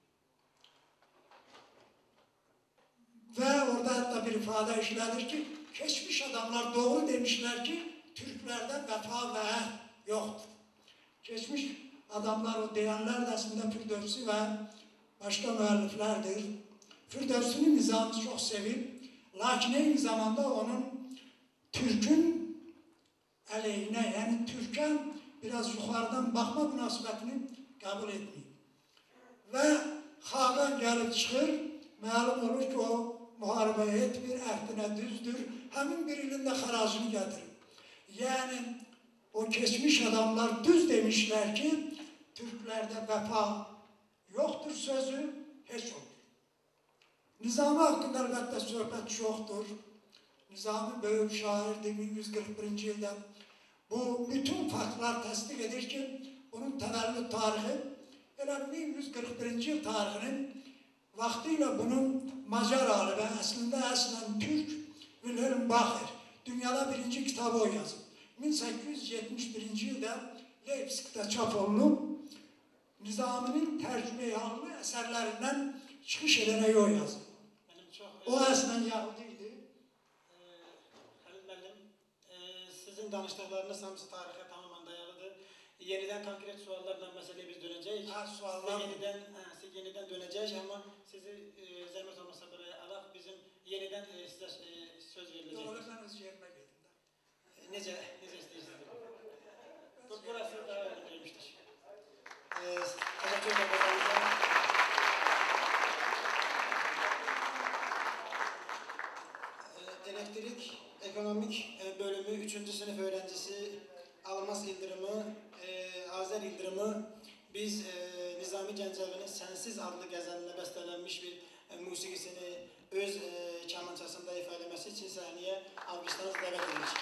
Və orada hətta bir ifadə işlədir ki, keçmiş adamlar doğru demişlər ki, Türklərdə vəfa və əhd yoxdur. Geçmiş adamlar o deyənlər də əslində Firdevsi və başqa müəlliflərdir. Firdevsinin nizamını çox sevib, lakin eyni zamanda onun Türk'ün əleyhinə, yəni Türk'ə biraz yuxarıdan baxma münasibətini qəbul etməyib. Və Xaqan gəlib çıxır, məlum olur ki, o müharibəyə etmir, əhdinə düzdür, həmin bir ilin də xəracını gətirir. Yəni, o keçmiş adamlar düz demişlər ki, Türklərdə vəfa yoxdur sözü, heç olur. Nizami haqqında əlbəttə söhbət çoxdur. Nizami böyük şairdir 1141-ci ildə. Bu bütün faktlar təsdiq edir ki, bunun təvəllüd tarixi elə 1141-ci il tarixinin vaxtıyla bunun Macar alimə, əslən Türk Wilhelm Bacher dünyada birinci kitabı o yazıb. 1871-ci ildə Leipzig'də çap olunub, Nizaminin tərcümeyi əsərlərindən çıxış edərək o yazıb. O əslən Yahudi idi. Halil müəllim, sizin danışdıqlarınız hamısı tarixə tamamen dayalıdır. Yeniden konkret suallarla meseleye biz döneceğiz. Size yeniden döneceğiz ama sizi zahmet olmasa buraya alaq. Bizim yeniden size söz verilecek. Doğru, ben öz yerime geldim de. Nece isteyirsiniz? Burası daha önemliymiştir. Teşekkür ederim. Elektrik Ekonomik Bölümü 3. sınıf öğrencisi Almaz İldırımı, Azer İldırımı biz Nizami Gəncəvinin Sənsiz adlı qəzəlinə bəstələnmiş bir musiqisini öz kamançasında ifa eləməsi için səhnəyə alqışlarınızı dəvət edirik.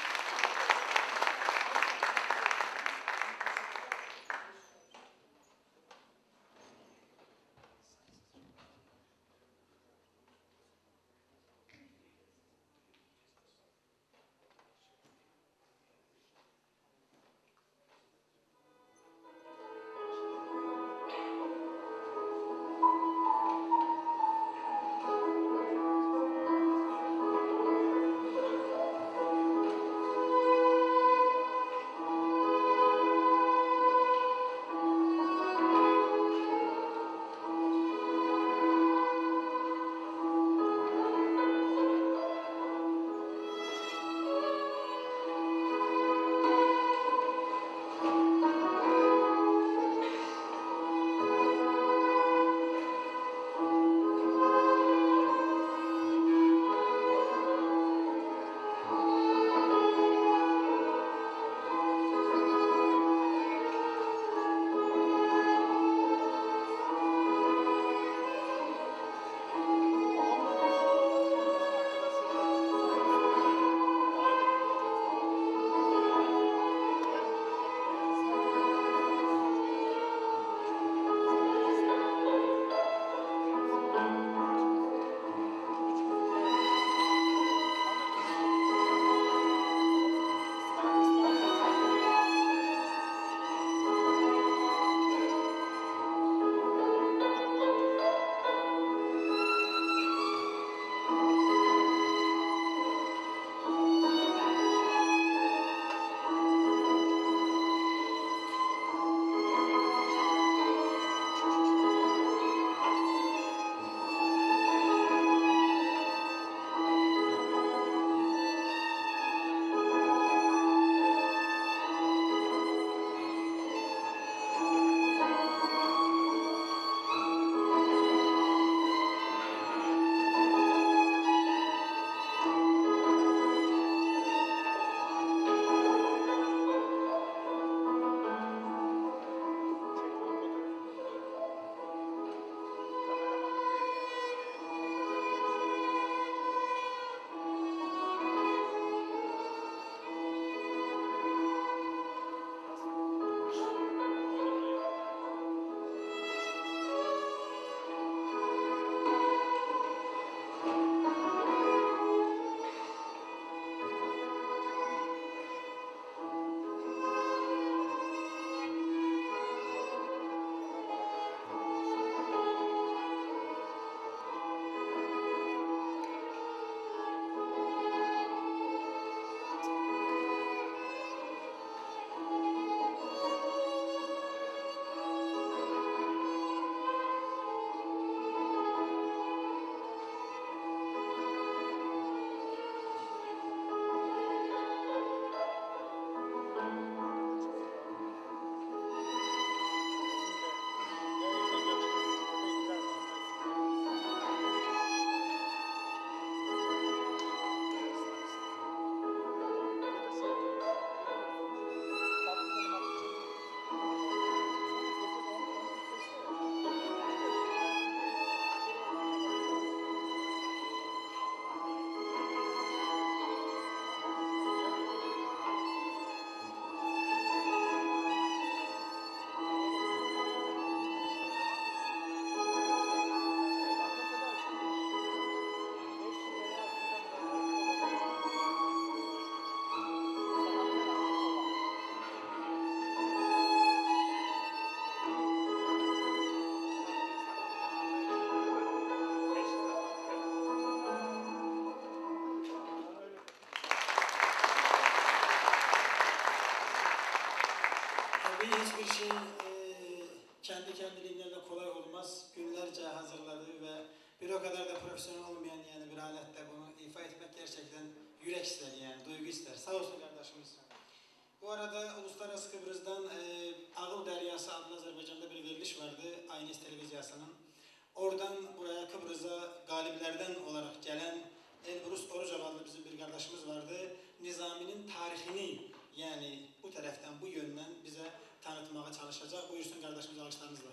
şey kendi kendiliğinden de kolay olmaz. Günlerce hazırladı ve bir o kadar da profesyonel olmayan yani bir alette bunu ifa etmek gerçekten yürek ister yani, duygu ister. Sağ olsun kardeşimiz. Bu arada Uluslararası Kıbrıs'tan Ağıl Deryası adlı Azerbaycan'da bir veriliş vardı, Aynes Televizyası'nın. Oradan buraya Kıbrıs'a galiplerden olarak gelen Elbrus Orucav adlı bizim bir kardeşimiz vardı. Nizami'nin tarihini yani bu taraftan, bu yönden bize tanıtmaya çalışacak. Buyursun kardeşimiz, alkışlarınızla.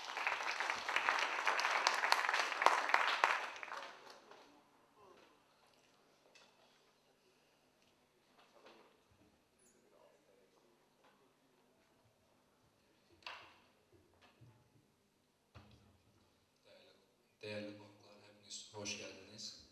Değerli konuklar, hepiniz hoş geldiniz.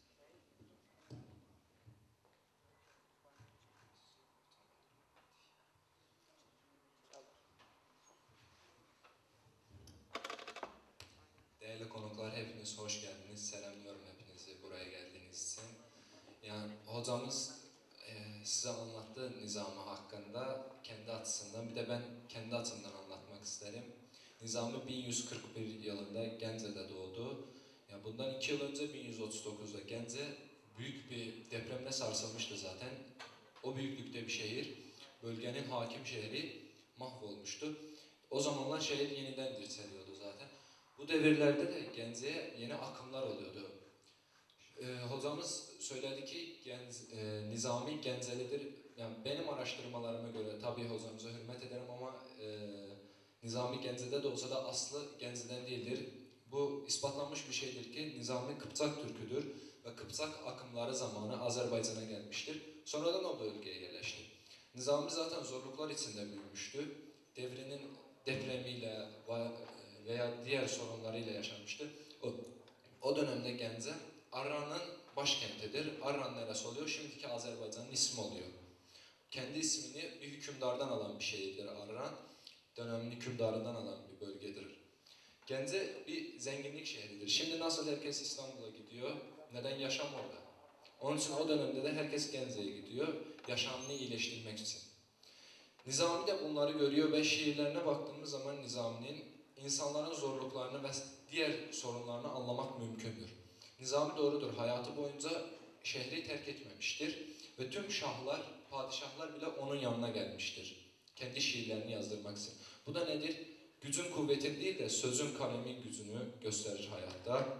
Değerli konuklar, hepiniz hoş geldiniz. Selamlıyorum hepinizi buraya geldiğiniz için. Yani hocamız size anlattı Nizami hakkında kendi açısından. Bir de ben kendi açımdan anlatmak isterim. Nizami 1141 yılında Gence'de doğdu. Ya bundan 2 yıl önce 1139'da Gence büyük bir depremle sarsılmıştı zaten. O büyüklükte bir şehir, bölgenin hakim şehri mahvolmuştu. O zamanlar şehir yeniden dirçeliyordu zaten. Bu devirlerde de Gence'ye yeni akımlar oluyordu. Hocamız söyledi ki Nizami Gencelidir. Yani benim araştırmalarıma göre tabii hocamıza hürmet ederim ama Nizami Gence'de de olsa da aslı Gence'den değildir. Bu ispatlanmış bir şeydir ki Nizami Kıpçak Türküdür ve Kıpçak akımları zamanı Azerbaycan'a gelmiştir. Sonradan o bölgeye yerleşti. Nizami zaten zorluklar içinde büyümüştü. Devrinin depremiyle veya diğer sorunlarıyla yaşamıştı. O dönemde Gence Arran'ın başkentidir. Arran neresi oluyor? Şimdiki Azerbaycan'ın ismi oluyor. Kendi ismini bir hükümdardan alan bir şehirdir Arran. Dönemin hükümdarından alan bir bölgedir. Gence bir zenginlik şehridir. Şimdi nasıl herkes İstanbul'a gidiyor? Neden? Yaşam orada. Onun için o dönemde de herkes Gence'ye gidiyor. Yaşamını iyileştirmek için. Nizami de bunları görüyor ve şiirlerine baktığımız zaman Nizami'nin insanların zorluklarını ve diğer sorunlarını anlamak mümkündür. Nizami doğrudur. Hayatı boyunca şehri terk etmemiştir. Ve tüm şahlar, padişahlar bile onun yanına gelmiştir. Kendi şiirlerini yazdırmak için. Bu da nedir? Gücün kuvvetin değil de sözün kalemin gücünü gösterir hayatta.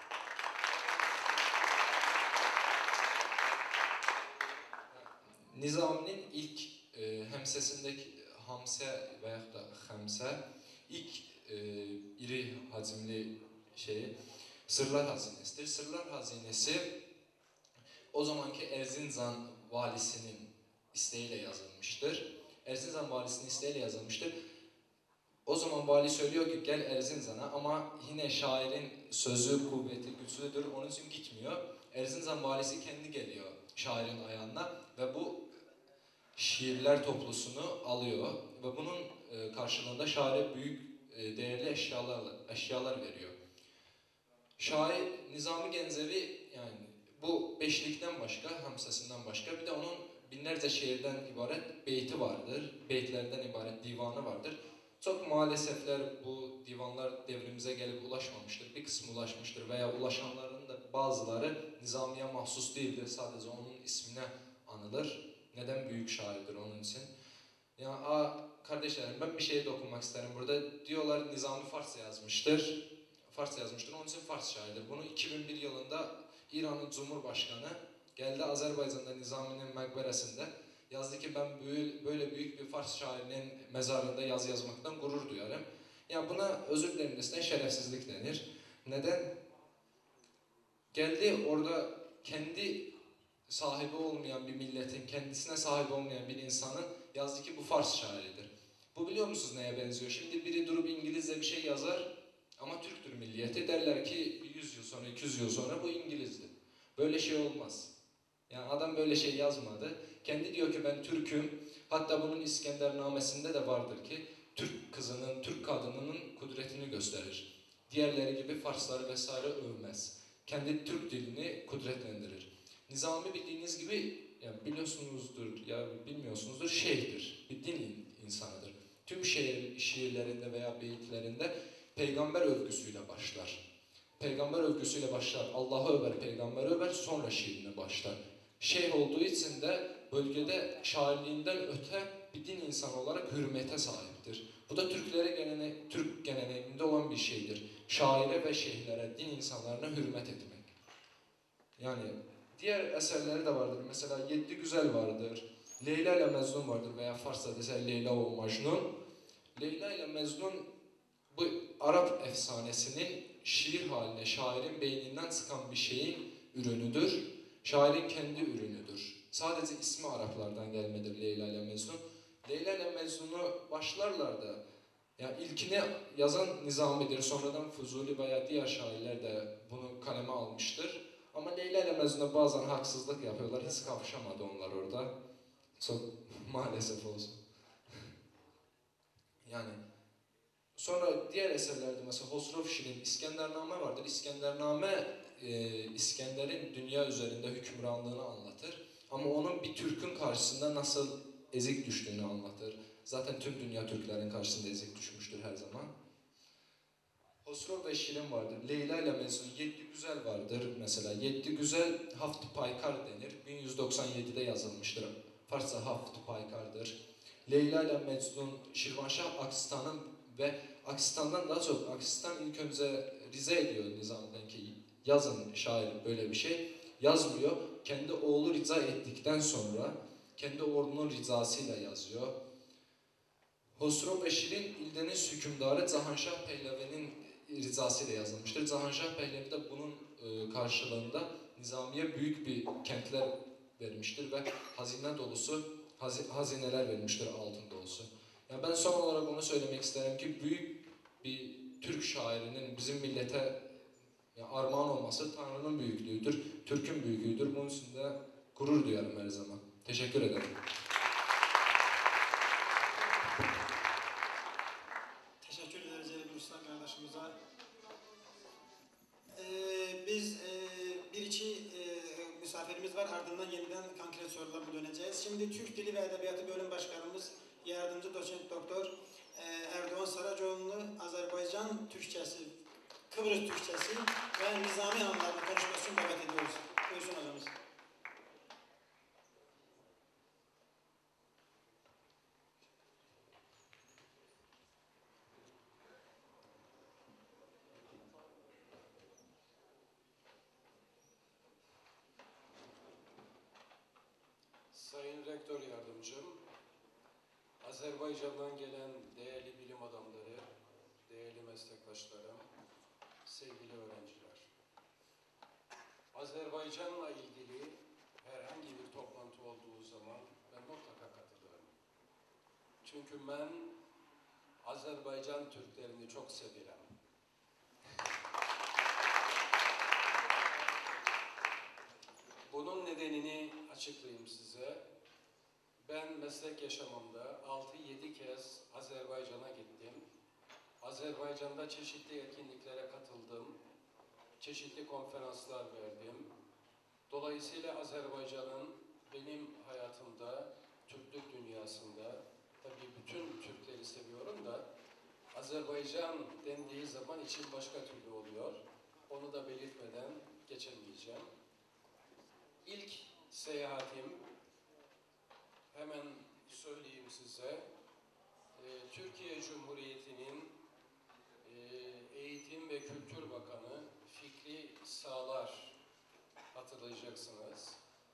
Nizami'nin ilk hemsesindeki hamse veya da hemse ilk iri hacimli şeyi Sırlar Hazinesi'dir. Sırlar Hazinesi o zamanki Erzincan valisinin isteğiyle yazılmıştır. Erzincan valisinin isteğiyle yazılmıştır. O zaman vali söylüyor ki gel Erzincan'a ama yine şairin sözü, kuvveti, güçlüdür. Onun için gitmiyor. Erzincan valisi kendi geliyor şairin ayağına ve bu şiirler toplusunu alıyor. Ve bunun karşılığında şaire büyük değerli eşyalar veriyor. Şair Nizami Gencevi yani bu beşlikten başka, hamsesinden başka bir de onun binlerce şiirden ibaret beyti vardır. Beytlerden ibaret divanı vardır. Çok maalesefler bu divanlar devrimize gelip ulaşmamıştır. Bir kısmı ulaşmıştır veya ulaşanların da bazıları Nizami'ye mahsus değildir. Sadece onun ismine anılır. Neden? Büyük şairdir onun için. Yani kardeşlerim ben bir şeye dokunmak isterim. Burada diyorlar Nizami Farsça yazmıştır. Farsça yazmıştır. Onun için Fars şairidir. Bunu 2001 yılında İran'ın Cumhurbaşkanı geldi Azerbaycan'da Nizami'nin məqbərəsində yazdı ki ben böyle büyük bir Fars şairinin mezarında yazı yazmaktan gurur duyarım. Yani buna özür dilemesinden şerefsizlik denir. Neden? Geldi orada kendi sahibi olmayan bir milletin, kendisine sahip olmayan bir insanın yazdı ki bu Fars şairidir. Bu biliyor musunuz neye benziyor? Şimdi biri durup İngilizce bir şey yazar ama Türktür milliyeti. Derler ki 100 yıl sonra, 200 yıl sonra bu İngilizdi. Böyle şey olmaz. Yani adam böyle şey yazmadı. Kendi diyor ki ben Türk'üm. Hatta bunun İskendernamesinde de vardır ki Türk kızının, Türk kadınının kudretini gösterir. Diğerleri gibi Farsları vesaire övmez. Kendi Türk dilini kudretlendirir. Nizami bildiğiniz gibi yani biliyorsunuzdur ya bilmiyorsunuzdur şeyhtir. Bir din insanıdır. tüm şiirlerinde veya beyitlerinde peygamber övgüsüyle başlar. Peygamber övgüsüyle başlar. Allah'ı över, peygamberi över, sonra şiirine başlar. Şeyh olduğu için de bölgede şairliğinden öte bir din insanı olarak hürmete sahiptir. Bu da Türk geleneğinde olan bir şeydir. Şaire ve şeyhlere, din insanlarına hürmet etmek. Yani diğer eserleri de vardır. Mesela Yedi Güzel vardır. Leyla ile Mecnun vardır veya Farsça dese Leyla ve Mecnun. Leyla ile Mecnun bu Arap efsanesinin şiir haline, şairin beyninden çıkan bir şeyin ürünüdür. Şairin kendi ürünüdür. Sadece ismi Araplardan gelmedir Leyla ile Mecnun. Leyla ile Mecnun'u başlarlar da, yani ilkini yazan Nizami'dir. Sonradan Fuzuli veya diğer şairler de bunu kaleme almıştır. Ama Leyla ile Mecnun'a bazen haksızlık yapıyorlar. Hiç kavuşamadı onlar orada. Çok maalesef olsun. Yani sonra diğer eserlerde mesela Hosrov Şirin, İskendername vardır. İskendername İskender'in dünya üzerinde hükümranlığını anlatır. Ama onun bir Türk'ün karşısında nasıl ezik düştüğünü anlatır. Zaten tüm dünya Türklerin karşısında ezik düşmüştür her zaman. Hosrov ve Şirin vardır. Leyla ile Mecnun, Yedi Güzel vardır mesela. Yedi Güzel Haft Paykar denir. 1197'de yazılmıştır. Farsça Haft Paykar'dır. Leyla ile Mecnun, Şirvanşah Aksistan'ın ve Aksistan'dan daha çok, Aksistan ilk önce rica ediyor Nizami'den ki yazın şair böyle bir şey. Yazmıyor. Kendi oğlu rica ettikten sonra kendi oğlunun ricasıyla yazıyor. Hosrov ve Şirin İldenin hükümdarı Cahanşah Pehlevi'nin ricasıyla yazılmıştır. Cahanşah Pehlevi de bunun karşılığında Nizami'ye büyük bir kentler vermiştir ve hazine dolusu hazineler vermiştir, altın dolusu. Yani ben son olarak onu söylemek isterim ki büyük bir Türk şairinin bizim millete armağan olması Tanrı'nın büyüklüğüdür, Türk'ün büyüklüğüdür. Bunun için de gurur duyarım her zaman. Teşekkür ederim. Teşekkür ederiz Elif Ruslan kardeşimize. Biz bir iki misafirimiz var. Ardından yeniden konkret sorularla döneceğiz. Şimdi Türk Dili ve Edebiyatı Bölüm Başkanımız, Yardımcı Doçent Doktor Erdoğan Saracoğlu'nu Azerbaycan Türkçesi, Kıbrıs Türkçesi ve Nizami anlamda konuşması için davet ediyoruz. Buyursun hocamız. Sayın Rektör Yardımcım, Azerbaycan'dan gelen değerli bilim adamları, değerli meslektaşlarım, sevgili öğrenciler. Azerbaycan'la ilgili herhangi bir toplantı olduğu zaman ben mutlaka katılırım. Çünkü ben Azerbaycan Türklerini çok severim. Bunun nedenini açıklayayım size. Ben meslek yaşamımda 6-7 kez Azerbaycan'a gittim. Azerbaycan'da çeşitli etkinliklere katıldım. Çeşitli konferanslar verdim. Dolayısıyla Azerbaycan'ın benim hayatımda, Türklük dünyasında, tabii bütün Türkleri seviyorum da Azerbaycan dendiği zaman için başka türlü oluyor. Onu da belirtmeden geçemeyeceğim. İlk seyahatim, hemen söyleyeyim size, Türkiye Cumhuriyeti'nin Eğitim ve Kültür Bakanı Fikri Sağlar, hatırlayacaksınız.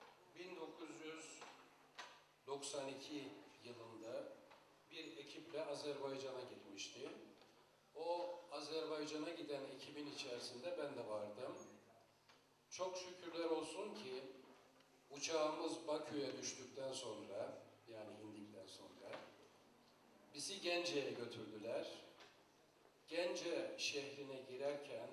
1992 yılında bir ekiple Azerbaycan'a gitmişti. O Azerbaycan'a giden ekibin içerisinde ben de vardım. Çok şükürler olsun ki uçağımız Bakü'ye düştükten sonra, yani indikten sonra bizi Gence'ye götürdüler. Gence şehrine girerken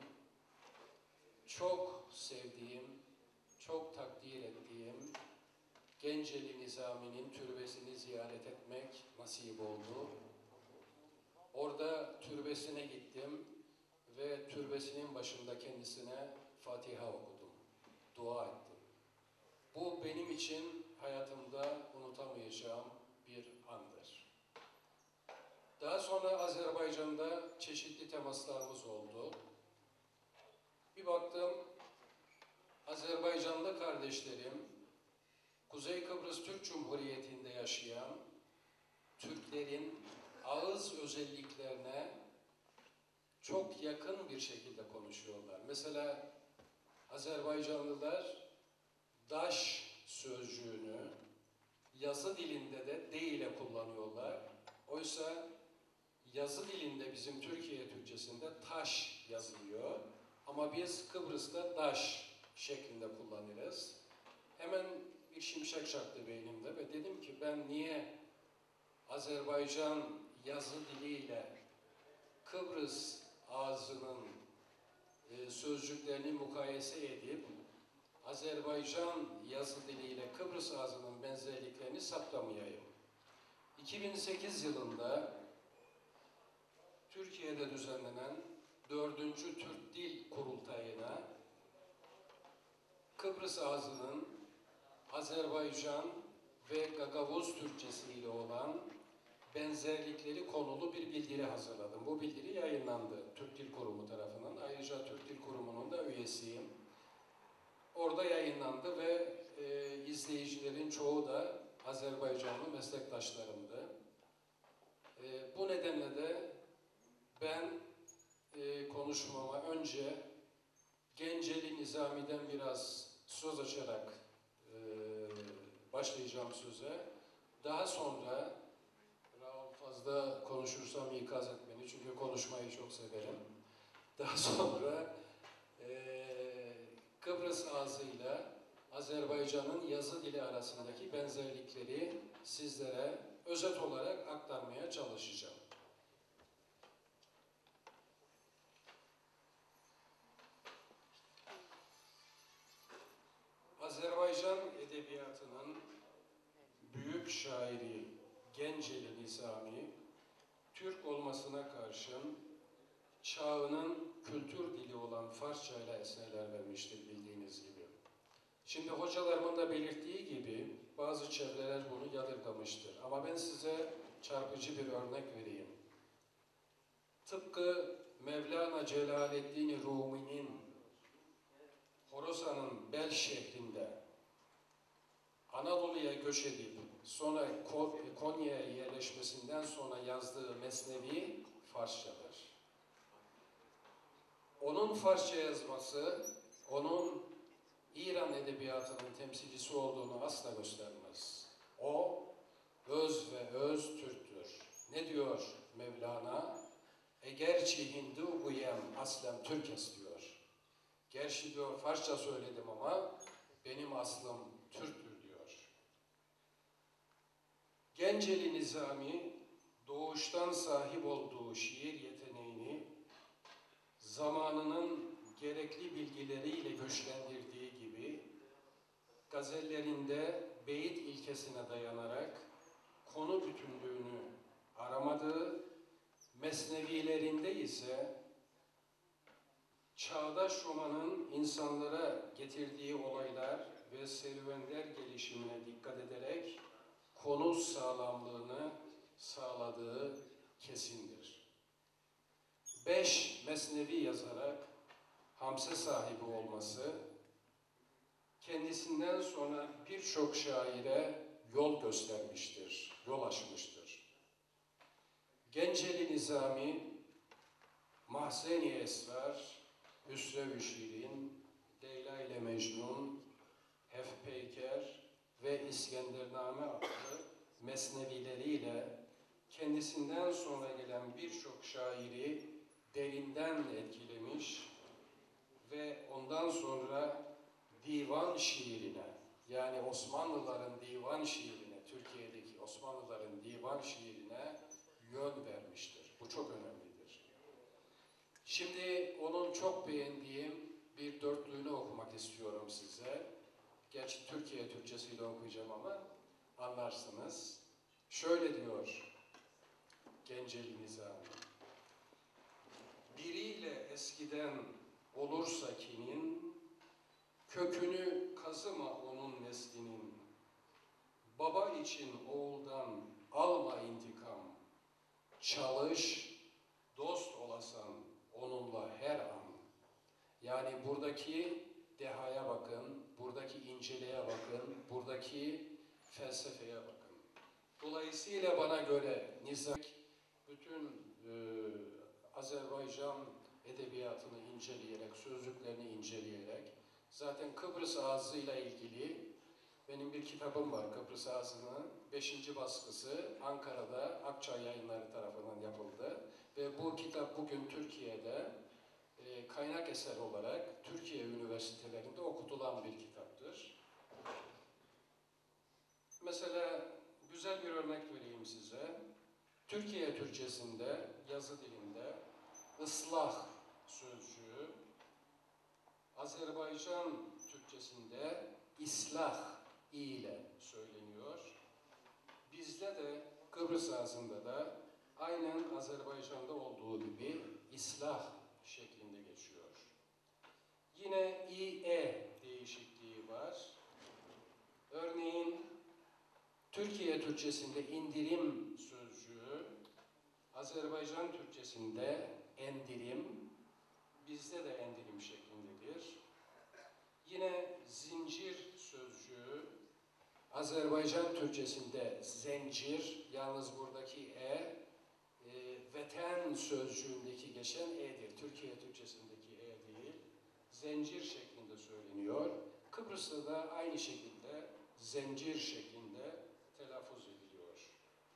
çok sevdiğim, çok takdir ettiğim Genceli Nizami'nin türbesini ziyaret etmek nasip oldu. Orada türbesine gittim ve türbesinin başında kendisine Fatiha okudum, dua ettim. Bu benim için hayatımda unutamayacağım bir andır. Daha sonra Azerbaycan'da çeşitli temaslarımız oldu. Bir baktım, Azerbaycanlı kardeşlerim, Kuzey Kıbrıs Türk Cumhuriyeti'nde yaşayan Türklerin ağız özelliklerine çok yakın bir şekilde konuşuyorlar. Mesela Azerbaycanlılar daş sözcüğünü yazı dilinde de de ile kullanıyorlar. Oysa yazı dilinde bizim Türkiye Türkçesinde taş yazılıyor. Ama biz Kıbrıs'ta daş şeklinde kullanırız. Hemen bir şimşek çaktı beynimde ve dedim ki ben niye Azerbaycan yazı diliyle Kıbrıs ağzının sözcüklerini mukayese edip Azerbaycan yazı diliyle Kıbrıs ağzının benzerliklerini saptamayayım. 2008 yılında Türkiye'de düzenlenen 4. Türk Dil Kurultayı'na Kıbrıs ağzının Azerbaycan ve Gagavuz Türkçesi ile olan benzerlikleri konulu bir bildiri hazırladım. Bu bildiri yayınlandı Türk Dil Kurumu tarafından. Ayrıca Türk Dil Kurumu'nun da üyesiyim. Orada yayınlandı ve izleyicilerin çoğu da Azerbaycanlı meslektaşlarımdı. Bu nedenle de ben konuşmama önce Genceli Nizami'den biraz söz açarak başlayacağım söze. Daha sonra fazla konuşursam ikaz et beni çünkü konuşmayı çok severim. Daha sonra Kıbrıs ağzıyla Azerbaycan'ın yazı dili arasındaki benzerlikleri sizlere özet olarak aktarmaya çalışacağım. Azerbaycan edebiyatının büyük şairi Genceli Nizami, Türk olmasına karşın çağının kültür dili olan Farsça ile eserler vermiştir bildiğiniz gibi. Şimdi hocalarımın da belirttiği gibi bazı çevreler bunu yadırgamıştır. Ama ben size çarpıcı bir örnek vereyim. Tıpkı Mevlana Celaleddin Rumi'nin Horasan'ın Bel şehrinde Anadolu'ya göç edip sonra Konya'ya yerleşmesinden sonra yazdığı Mesnevi Farsçadır. Onun Farsça yazması, onun İran edebiyatının temsilcisi olduğunu asla göstermez. O, öz ve öz Türktür. Ne diyor Mevlana? Egerçi Hindu buyem aslem Türkes diyor. Gerçi diyor Farsça söyledim ama benim aslım Türktür diyor. Genceli Nizami doğuştan sahip olduğu şiir yeteneğini zamanının gerekli bilgileriyle güçlendirdiği gibi gazellerinde beyit ilkesine dayanarak konu bütünlüğünü aramadığı, mesnevilerinde ise çağdaş romanın insanlara getirdiği olaylar ve serüvenler gelişimine dikkat ederek konu sağlamlığını sağladığı kesindir. 5 mesnevi yazarak hamse sahibi olması, kendisinden sonra birçok şaire yol göstermiştir, yol açmıştır. Genceli Nizami, Mahzen-i Esrar, Hüsrev-i Şirin, Leyla ile Mecnun, Hefpeyker ve İskendername adlı mesnevileriyle kendisinden sonra gelen birçok şairi derinden etkilemiş ve ondan sonra divan şiirine, yani Osmanlıların divan şiirine, Türkiye'deki Osmanlıların divan şiirine yön vermiştir. Bu çok önemlidir. Şimdi onun çok beğendiğim bir dörtlüğünü okumak istiyorum size. Gerçi Türkiye Türkçesiyle okuyacağım ama anlarsınız. Şöyle diyor Genceli Nizami. Biriyle eskiden olursa kinin, kökünü kazıma onun neslinin. Baba için oğuldan alma intikam. çalış, dost olasan onunla her an. Yani buradaki dehaya bakın, buradaki inceliğe bakın, buradaki felsefeye bakın. Dolayısıyla bana göre Nizam bütün Azerbaycan edebiyatını inceleyerek, sözlüklerini inceleyerek, zaten Kıbrıs ağzıyla ilgili benim bir kitabım var, Kıbrıs Ağzı'nın 5. baskısı Ankara'da Akçay Yayınları tarafından yapıldı ve bu kitap bugün Türkiye'de kaynak eser olarak Türkiye üniversitelerinde okutulan bir kitaptır. Mesela güzel bir örnek vereyim size. Türkiye Türkçesinde, yazı dilinde ıslah sözcüğü, Azerbaycan Türkçesinde islah ile söyleniyor. Bizde de Kıbrıs ağzında da aynen Azerbaycan'da olduğu gibi islah şeklinde geçiyor. Yine İE değişikliği var. Örneğin Türkiye Türkçesinde indirim sözcüğü, Azerbaycan Türkçesinde endirim, bizde de endirim şeklindedir. Yine zincir sözcüğü, Azerbaycan Türkçesinde zencir, yalnız buradaki veten sözcüğündeki geçen e'dir. Türkiye Türkçesindeki e değil, zencir şeklinde söyleniyor. Kıbrıs'ta da aynı şekilde zencir şeklinde telaffuz ediliyor.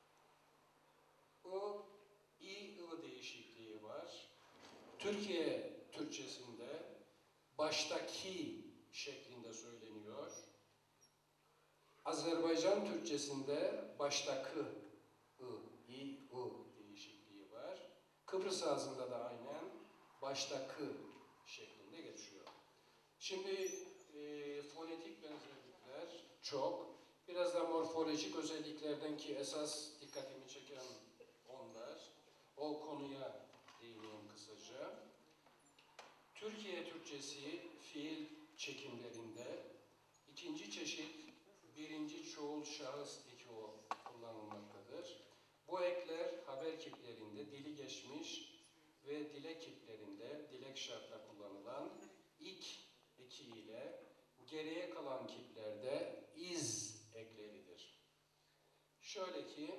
İ değişikliği var. Türkiye Türkçesinde baştaki şeklinde söyleniyor. Azerbaycan Türkçesinde baştaki i değişikliği var. Kıbrıs ağzında da aynen baştaki şeklinde geçiyor. Şimdi fonetik benzerlikler çok. Biraz da morfolojik özelliklerden ki esas dikkatimi çeken onlar. O konuya değineyim kısaca. Türkiye Türkçesi fiil çekimlerinde ikinci çeşit birinci çoğul şahıs eki kullanılmaktadır. Bu ekler haber kiplerinde dili geçmiş ve dilek kiplerinde dilek şartla kullanılan ik eki ile geriye kalan kiplerde iz ekleridir. Şöyle ki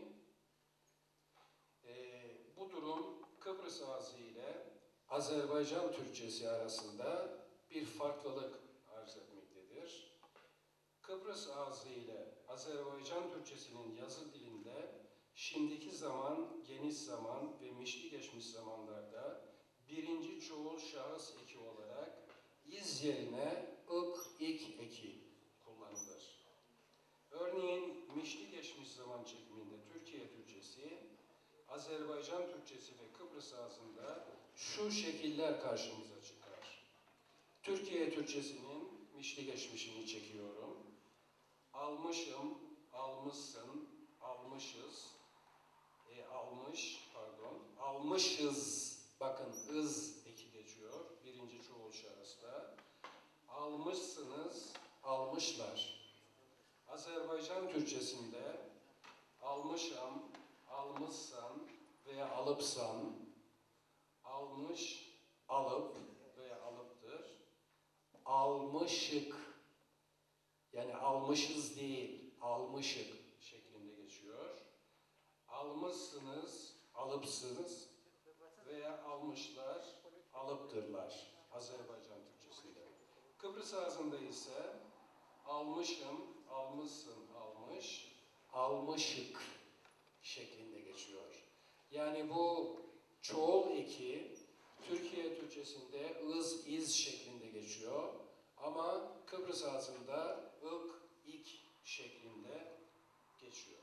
bu durum Kıbrıs ağzı ile Azerbaycan Türkçesi arasında bir farklılık arz etmektedir. Kıbrıs ağzı ile Azerbaycan Türkçesinin yazı dilinde şimdiki zaman, geniş zaman ve mişli geçmiş zamanlarda birinci çoğul şahıs eki olarak iz yerine ik eki kullanılır. Örneğin mişli geçmiş zaman çekiminde Türkiye Türkçesi, Azerbaycan Türkçesi ve Kıbrıs ağzında şu şekiller karşımıza çıkar. Türkiye Türkçesinin mişli geçmişini çekiyorum. Almışım, almışsın, almışız, almışız, bakın ız eki geçiyor, birinci çoğul şahısta. Almışsınız, almışlar. Azerbaycan Türkçesinde almışam, almışsan veya alıpsan, almış, alıp veya alıptır. Almışık, yani almışız değil, almışık şeklinde geçiyor. Almışsınız, alıpsınız veya almışlar, alıptırlar Azerbaycan Türkçesinde. Kıbrıs ağzında ise almışım, almışsın, almış, almışık şeklinde geçiyor. Yani bu çoğul eki Türkiye Türkçesinde iz şeklinde geçiyor ama Kıbrıs ağzında ik şeklinde geçiyor.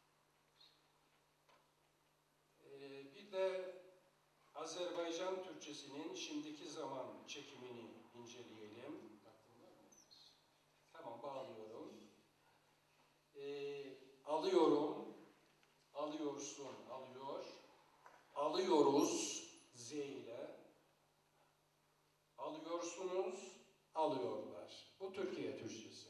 Bir de Azerbaycan Türkçesinin şimdiki zaman çekimini inceleyelim. Tamam, bağlıyorum. Alıyorum, alıyorsun, alıyor, alıyoruz z ile, alıyorsunuz, alıyorlar. Bu Türkiye Türkçesi.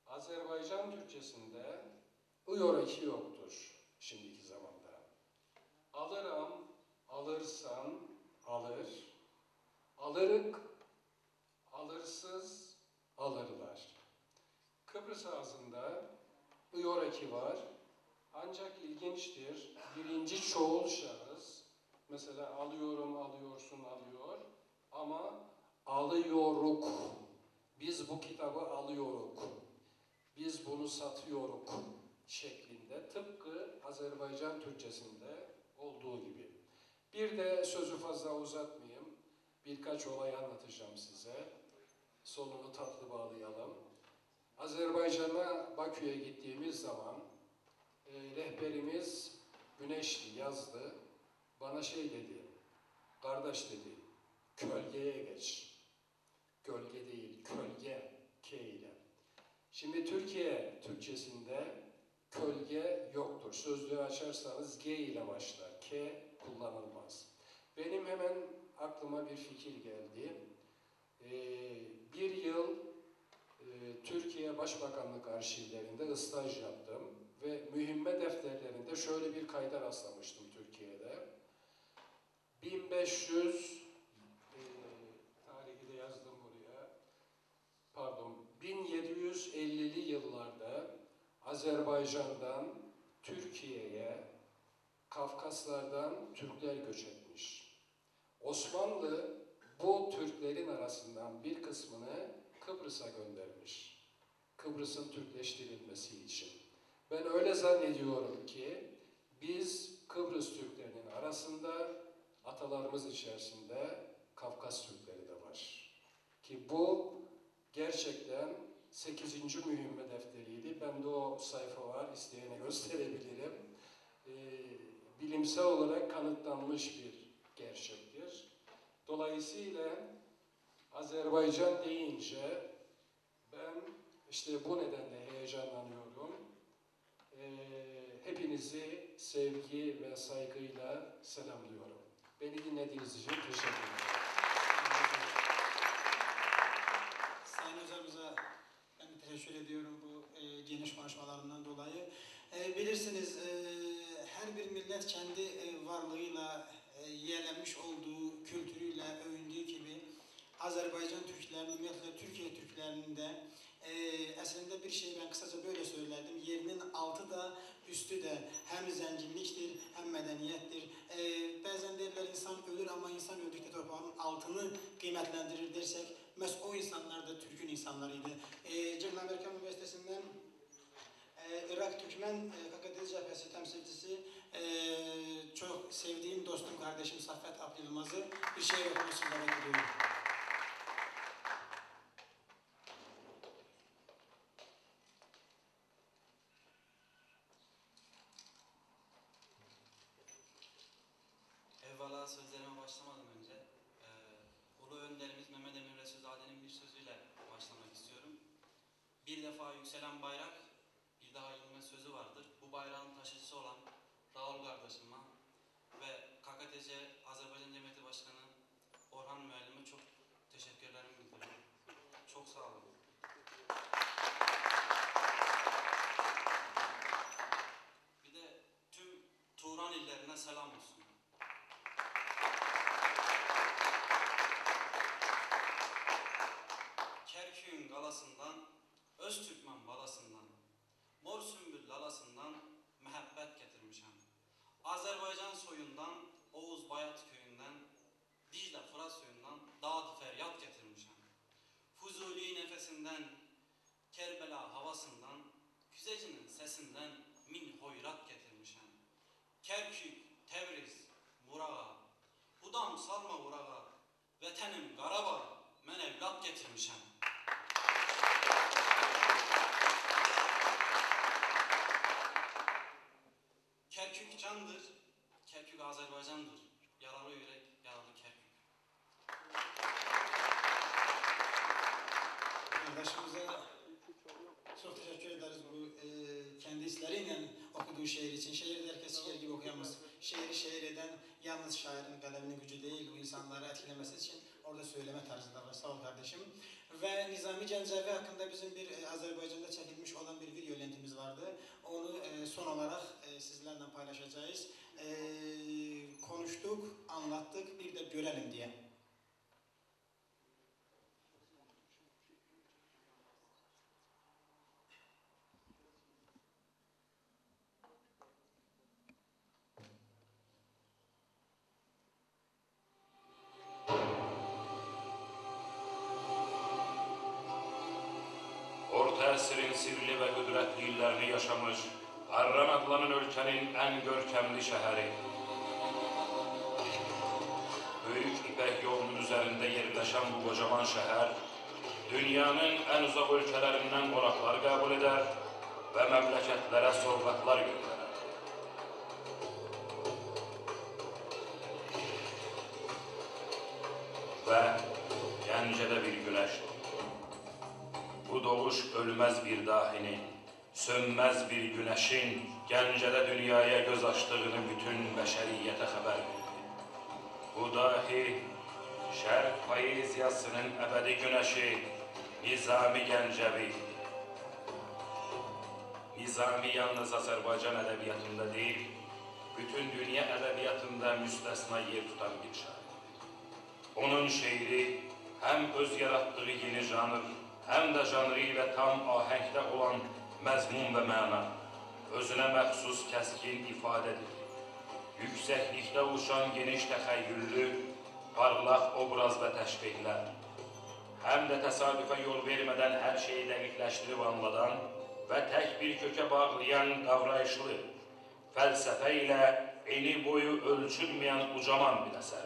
Azerbaycan Türkçesinde eki yoktur şimdiki zamanda. Alırım, alırsan, alır. Alırık, alırsız, alırlar. Kıbrıs ağzında ıyor eki var. Ancak ilginçtir, birinci çoğul şahıs, mesela alıyorum, alıyorsun, alıyor. Ama alıyoruk, biz bu kitabı alıyoruk, biz bunu satıyoruk şeklinde. Tıpkı Azerbaycan Türkçesinde olduğu gibi. Bir de sözü fazla uzatmayayım. Birkaç olay anlatacağım size. Sonunu tatlı bağlayalım. Azerbaycan'a, Bakü'ye gittiğimiz zaman rehberimiz Güneşli yazdı. Bana şey dedi, kardeş dedi, kölgeye geç. Gölge değil, kölge, K ile. Şimdi Türkiye Türkçesinde kölge yoktur. Sözlüğü açarsanız G ile başlar. K kullanılmaz. Benim hemen aklıma bir fikir geldi. Bir yıl Türkiye Başbakanlık arşivlerinde staj yaptım ve mühimme defterlerinde şöyle bir kayda rastlamıştım Türkiye'de. 1500 tarihi de yazdım buraya. Pardon, 1750'li yıllarda Azerbaycan'dan Türkiye'ye Kafkaslardan Türkler göç etmiş. Osmanlı bu Türklerin arasından bir kısmını Kıbrıs'a göndermiş. Kıbrıs'ın Türkleştirilmesi için. Ben öyle zannediyorum ki biz Kıbrıs Türklerinin arasında atalarımız içerisinde Kafkas Türkleri de var. Ki bu gerçekten 8. mühimme defteriydi. Bende o sayfa var, isteyene gösterebilirim. Bilimsel olarak kanıtlanmış bir gerçektir. Dolayısıyla Azerbaycan deyince ben işte bu nedenle heyecanlanıyorum. Hepinizi sevgi ve saygıyla selamlıyorum. Beni dinlediğiniz için teşekkür ederim. Sayın hocamıza ben de teşekkür ediyorum bu geniş konuşmalarından dolayı. Bilirsiniz her bir millet kendi varlığıyla yerlenmiş olduğu kültürüyle övündüğü gibi Azerbaycan Türklerinin, ümumiyyətlə Türkiye Türklerinin de aslında bir şey ben kısaca böyle söylerdim. Yerinin altı da üstü de hem zenginliktir hem medeniyettir. Bazen derler insan ölür ama insan öldükçe toprağın altını kıymetlendirir dersek o insanlar da Türk'ün insanlarıydı. Cemil Amerikan Üniversitesi'nden Irak Türkmen KKTC cephesi temsilcisi çok sevdiğim dostum kardeşim Saffet Abdü Yılmaz'ı bir şey okumak için davet ediyorum. Evvela sözlerime başlamadan önce Ulu Önderimiz Mehmet Emin Resulzade'nin bir sözüyle başlamak istiyorum. Bir defa yükselen bayrak, bir daha inmez sözü vardır. Bu bayrağın taşıyıcısı olan Raul kardeşime ve KKTC Azerbaycan Cemiyeti Başkanı Orhan Müellim'e çok teşekkürlerimi bildiriyorum. Çok sağ olun. Bir de tüm Turan illerine selam olsun. Kerkük'ün galasından, Öztürkmen balasından, Mor Sümbül lalasından mehabbet getirmişem. Azerbaycan soyundan, Oğuz Bayat köyünden, Dicle Fırat soyundan dağ feryat getirmişem. Fuzuli nefesinden, Kerbela havasından, Küzecinin sesinden min hoyrat getirmişem. Kerkük, Tebriz, Murağa, Budam salma Urağa, Vetenim Qarabağ, mən evlat getirmişəm. Kerkük candır, Kerkük Azerbaycandır. Yaralı yürek, yaralı Kerkük. Kardeşimize çok teşekkür ederiz bu kendi hisleriyle okuduğu şiir için. Şiiri de herkes şiir gibi okuyamaz. Şiiri şiir eden yalnız şairin kaleminin gücü değil, bu insanları etkilemesi için orada söyleme tarzı da var. Sağ ol kardeşim. Ve Nizami Gəncəvi hakkında bizim bir Azerbaycan'da çekilmiş olan bir video lentimiz vardı. Onu son olarak sizlerle paylaşacağız. Konuştuk, anlattık, bir de görelim diye. Orta əsrin sirli və qüdrətli illərini yaşamış, Harran adlanan ölkənin ən görkəmli şəhəri. Böyük İpək yolunun üzərində yerləşən bu qocaman şəhər, dünyanın ən uzaq ölkələrindən qonaqlar qəbul edər və məmləkətlərə sovqatlar göndərər. Və Gəncədə bir güneşdir. Bu doğuş ölməz bir dahinin, sönməz bir güneşin Gəncədə dünyaya göz açtığını bütün bəşəriyyətə xəbər verdi. Bu dahi şərq poeziyasının əbədi güneşi Nizami Gəncəvi. Nizami yalnız Azərbaycan ədəbiyyatında deyil, bütün dünya ədəbiyyatında müstəsna yer tutan bir şairdir. Onun şeiri həm öz yaratdığı yeni janr, həm də janrı ilə tam ahəngdə olan məzmun və məna, özünə məxsus kəskin ifadədir. Yüksəklikdə uçan geniş təxəyyüllü, parlaq obraz və təşbihlər, həm də təsadüfə yol vermədən hər şeyi dəqiqləşdirib anladan və tək bir kökə bağlayan qavrayışlı, fəlsəfə ilə eni boyu ölçülməyən ucaman bir əsərdir.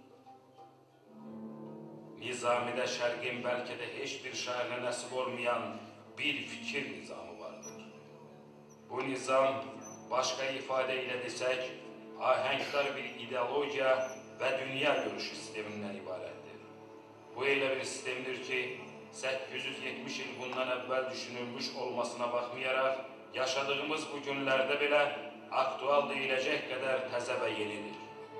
Nizamidə şərqin bəlkə də heç bir şairinə nəsib olmayan bir fikir nizamı vardır. Bu nizam, başqa ifadə ilə desək, ahəngdar bir ideologiya və dünya görüş sistemindən ibarətdir. Bu elə bir sistemdir ki, 870 il bundan əvvəl düşünülmüş olmasına baxmayaraq, yaşadığımız bu günlərdə belə aktual deyiləcək qədər təzə və yenidir.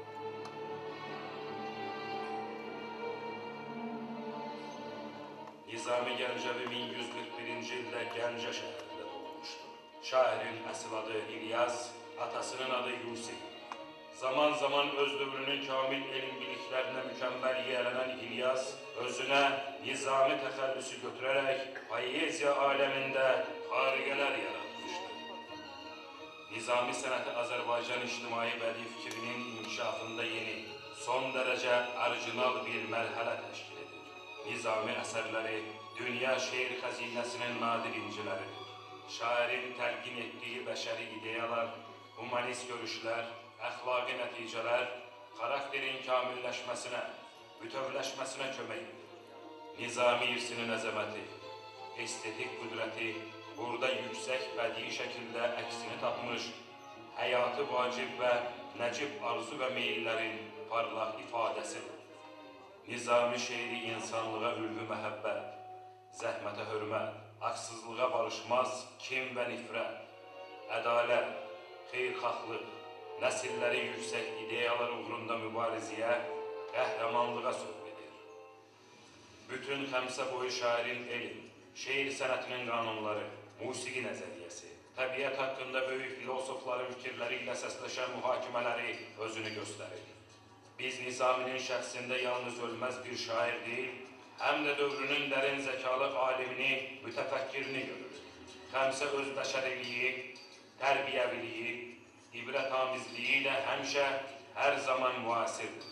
Nizami Gəncəvi 1141-ci ildə Gəncə şəhərində doğmuşdur. Şairin əsl adı İlyas, atasının adı Yusif. Zaman zaman öz dövrünün kamil elm biliklərinə mükəmməl yiyələnən İlyas, özünə nizami təxəllüsü götürərək poeziya aləmində xariqələr yaratmışdır. Nizami sənəti Azərbaycan ictimai bədii fikrinin inkişafında yeni, son dərəcə orijinal bir mərhələ təşkil edir. Nizami əsərləri dünya şeir xəzinəsinin nadir inciləridir. Şairin təlqin etdiyi bəşəri ideyalar, humanist görüşlər, əxlaqi nəticələr, xarakterin kamilləşməsinə, bütövləşməsinə kömək edir. Nizami irsinin əzəməti, estetik qüdrəti burada yüksək bədii şəkildə əksini tapmış, həyatı vacib və nəcib arzu və meyillərin parlaq ifadəsidir. Nizami şeiri insanlığa ülvi məhəbbət, zəhmətə hörmət, haqsızlığa barışmaz, kim və nifrət, ədalət, xeyirxahlıq, nəsilləri yüksək ideyalar uğrunda mübarizəyə, qəhrəmanlığa sövq edir. Bütün xəmsə boyu şairin elm, şeir sənətinin qanunları, musiqi nəzəriyyəsi, təbiət haqqında böyük filosofların fikirləri ilə səsləşən mühakimələri özünü göstərir. Biz Nizaminin şəxsində yalnız ölməz bir şair deyil, həm də dövrünün dərin zəkalı alimini, mütəfəkkirini görür. Xəmsə öz bəşəriliyi, tərbiyəviliyi, ibrətamizliyi ilə həmişə hər zaman müasirdir.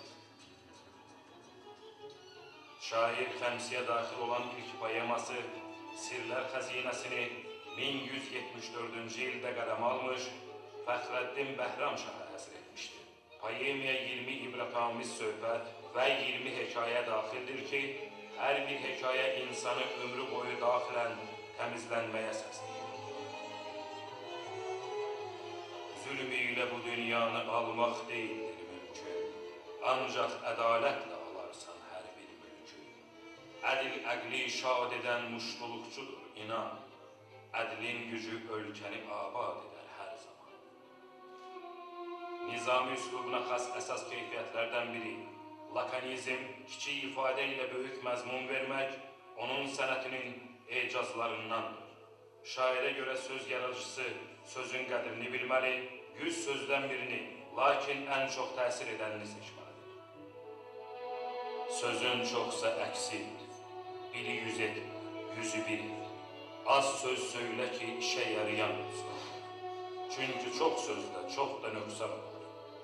Şair Xəmsiyə daxil olan ilk poeması Sirlər Xəzinəsini 1174-cü ildə qələm almış, Fəxrəddin Bəhram Şaha həsr etmişdir. Poemaya 20 ibrətamiz söhbət və 20 hekayə daxildir ki, hər bir hekayə insanı ömrü boyu daxilən təmizlənməyə səsləyir. Zülmü ilə bu dünyanı almaq deyildir mümkün, ancaq ədalətlə alarsan hər bir mülkü. Ədil əqli şad edən muştuluqçudur, inan, ədlin gücü ölkəni abad edər. Nizami üslubuna xas əsas keyfiyyətlərdən biri, lakonizm, kiçik ifadə ilə böyük məzmun vermək, onun sənətinin ecazlarındandır. Şairə görə söz yaradıcısı sözün qədrini bilməli, 100 sözdən birini, lakin ən çox təsir edənini seçməlidir. Sözün çoxsa əksidir, biri yüz etmir, yüzü bir et. Az söz söylə ki, işə yarayan olsun. Çünki çox sözdə çox da nöqsan olur.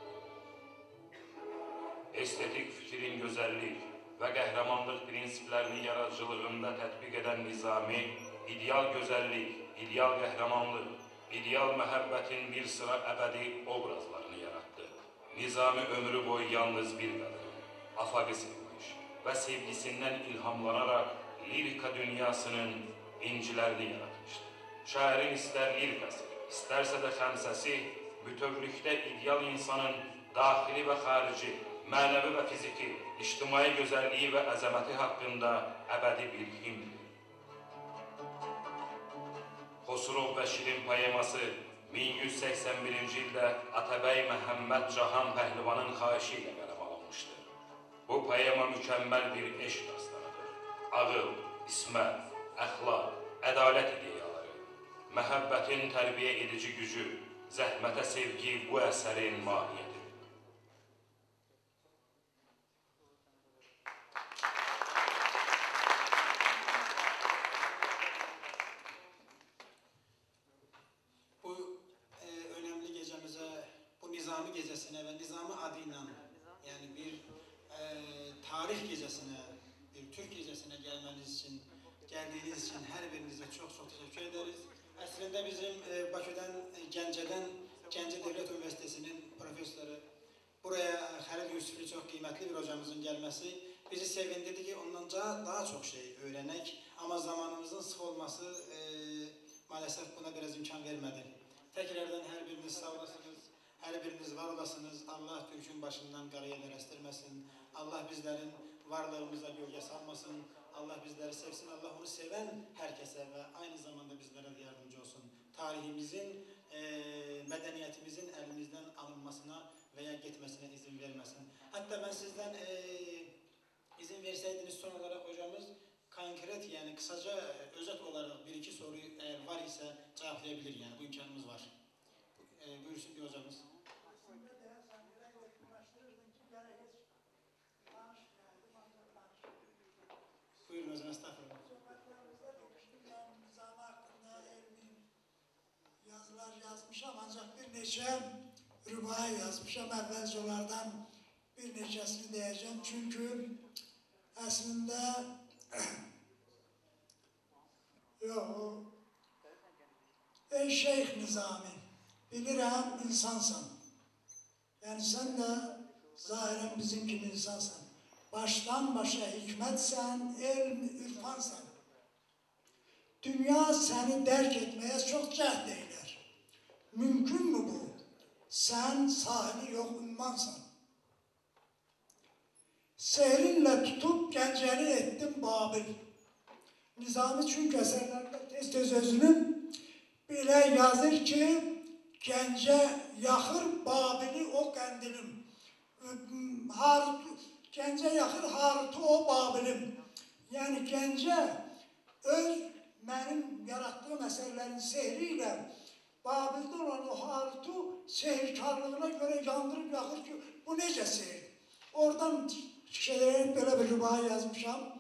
Estetik fikrin gözəllik və qəhrəmanlıq prinsiplərini yaradıcılığında tətbiq edən Nizami, ideal gözəllik, ideal qəhrəmanlıq, ideal məhəbbətin bir sıra əbədi obrazlarını yarattı. Nizami ömrü boyu yalnız bir qadını, Afaqı sevmiş və sevgisindən ilhamlanaraq lirika dünyasının incilərini yaratmışdı. Şairin istər lirikası, istərsə də xəmsəsi, bütövlükdə ideal insanın daxili və xarici, mənəvi və fiziki, ictimai gözəlliyi və əzəməti haqqında əbədi bir himdir. Xosrov və Şirin poeması 1181-ci ildə Atabəy Məhəmməd Cahan Pəhlivanın xahişi ilə qələm alınmışdır. Bu poema mükəmməl bir eşq dastanıdır. Ağıl, ismət, əxlaq, ədalət ideyaları, məhəbbətin tərbiyə edici gücü, zəhmətə sevgi bu əsərin mahiyyətidir. Nizami gecesine ve Nizami adıyla yani bir tarih gecesine, bir Türk gecesine geldiğiniz için her birinize çok çok teşekkür ederiz. Aslında bizim Bakü'den, Gəncə Devlet Üniversitesi'nin profesörü buraya Halil Yusuflu çok kıymetli bir hocamızın gelmesi bizi sevindirdi ki ondan daha çok şey öğrenek ama zamanımızın sık olması maalesef buna biraz imkan vermedi. Tekrardan her biriniz sağ olasınız. Her biriniz var olasınız. Allah Türk'ün başından qaraya dərəstirməsin. Allah bizlerin varlığımıza gölge salmasın. Allah bizleri sevsin. Allah onu seven herkese ve aynı zamanda bizlere de yardımcı olsun. Tarihimizin, medeniyetimizin elimizden alınmasına veya gitmesine izin vermesin. Hatta ben sizden izin verseydiniz son olarak hocamız konkret yani kısaca özet olarak bir iki soruyu eğer var ise cevaplayabilir yani bu imkanımız var. Buyursun bir hocamız. Buyurun hocam, estağfurullah. Nizami hakkında yazılar yazmışam ancak bir neçə rübai yazmışam. Əvvəlcə onlardan bir neçəsini deyəcəm. Çünkü aslında yok. Ey Şeyh Nizami, bilirəm insansan. Yani sen de zahiren bizim gibi insansan. Baştan başa hikmetsen, irfansan. Dünya seni derk etmeye çok cəhd eyler. Mümkün mü bu? Sen sahili yok ünvansan. Sehrinle tutup Gəncəni ettim Babil. Nizami çünkü eserlerde tez özünü bile yazır ki Gəncə yaxır Babili o qəndilim. Gəncə yaxır Harutu o Babilim. Yani Gəncə öz benim yarattığım eserlerin sehriyle Babil'de olan o Harutu sehirkarlığına göre yandırıp yakır ki bu nece sehir? Oradan şeylere böyle bir rübai yazmışam.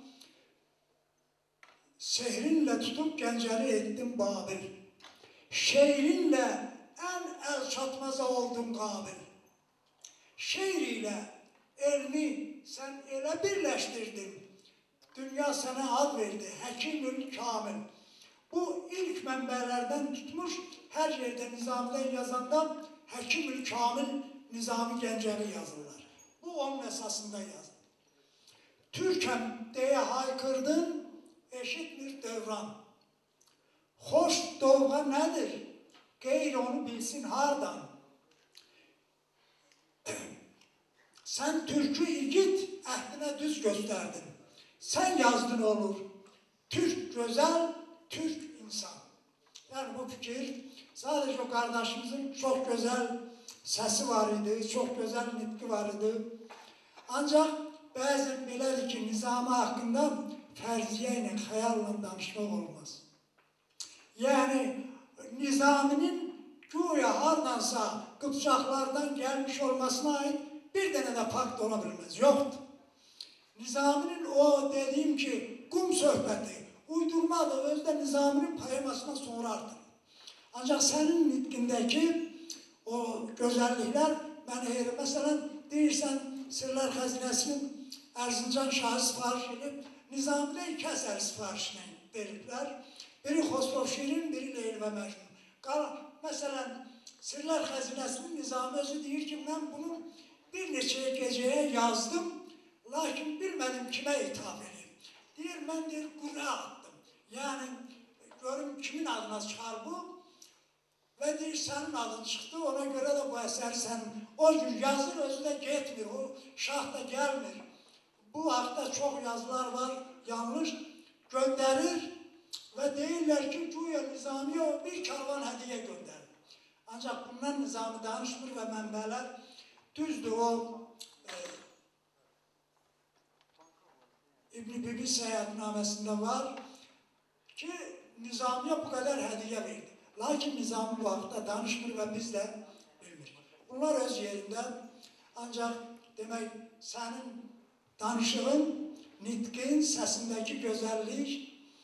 Sehrinle tutup Gəncəni ettim Babil. Şeirinle en el çatmaza oldun kabil. Şiiriyle elmi sen ele birleştirdin. Dünya sana ad verdi. Hekimül Kamil. Bu ilk mənbələrdən tutmuş her yerde Nizami'den yazandan Hekimül Kamil Nizami Gəncəni yazırlar. Bu onun esasında yazdı. Türk'em diye haykırdın, eşitmir devran. Hoş doğma nedir? Geyr onu bilsin hardan. Sen Türk'ü igit, əhdine düz gösterdin. Sen yazdın olur. Türk güzel, Türk insan. Yani bu fikir sadece o kardeşimizin çok güzel sesi var idi, çok güzel nitki var idi. Ancak bəzən belədir ki, Nizami hakkında fərziyə ilə, xəyalla danışmaq olmaz. Yəni, Nizaminin güya hardansa Qıpçaqlardan gəlmiş olmasına ait bir dənə də fakt ola bilməz, yoxdur. Nizaminin o dediyim ki, qum söhbəti, uydurmadır, özdə Nizaminin poemasına sonra artır. Ancaq sənin nitqindəki o gözəlliklər məni heyrir. Məsələn, deyirsən, Sirlər Xəzinəsinin Ərzincan şahı sifariş edib, Nizamidə 2 əsər sifarişlə veriblər. Biri Xosrov Şirin, biri Leyl və Məcnun. Məsələn, Sirlər Xəzinəsinin Nizami özü deyir ki, mən bunu bir neçə gecəyə yazdım, lakin bilmədim kimə ithaf edeyim. Deyir, mən qura atdım. Yəni, görüm kimin adına çıxar bu? Və deyir, sənin adın çıxdı, ona görə də bu əsəri sənin. O gün yazır, özü də getmir, o şah da gəlmir. Bu haqda çox yazılar var, yanlış göndərir və deyirlər ki, güya Nizamiyə o bir karvan hədiyyə göndərir. Ancaq bundan Nizami danışmır və mənbələr düzdür, o İbn-i Bibi səyahətnaməsində var ki, Nizamiyə bu qədər hədiyyə verdi. Lakin Nizami bu haqda danışmır və biz də bilmirik. Bunlar öz yerində, ancaq demək, sənin danışığın, nitqin, səsindəki gözəllik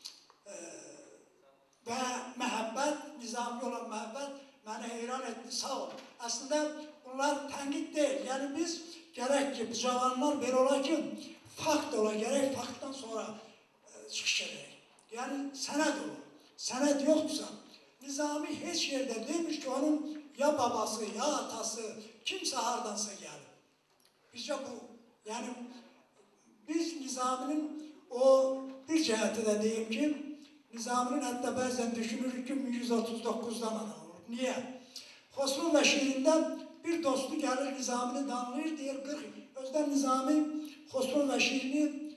və məhəbbət, Nizami olan məhəbbət məni heyran etdi, sağ ol. Əslində, bunlar tənqid deyil. Yəni, biz gərək ki, bu cavanlar belə ola ki, fakt ola, gərək faktdan sonra çıxış edək. Yəni, sənəd olur. Sənəd yoxdursa, Nizami heç yerdə demiş ki, onun ya babası, ya atası, kimsə hardansa gəlib. Bizcə bu, yəni, biz Nizaminin o bir cəhəti də deyim ki, Nizaminin hətta bəzən düşünürük ki, 1139-dan ana olur. Niyə? Xosrov və Şirində bir dostu gəlir, Nizamini danlayır, deyir 40. Özdən Nizami Xosrov və Şirini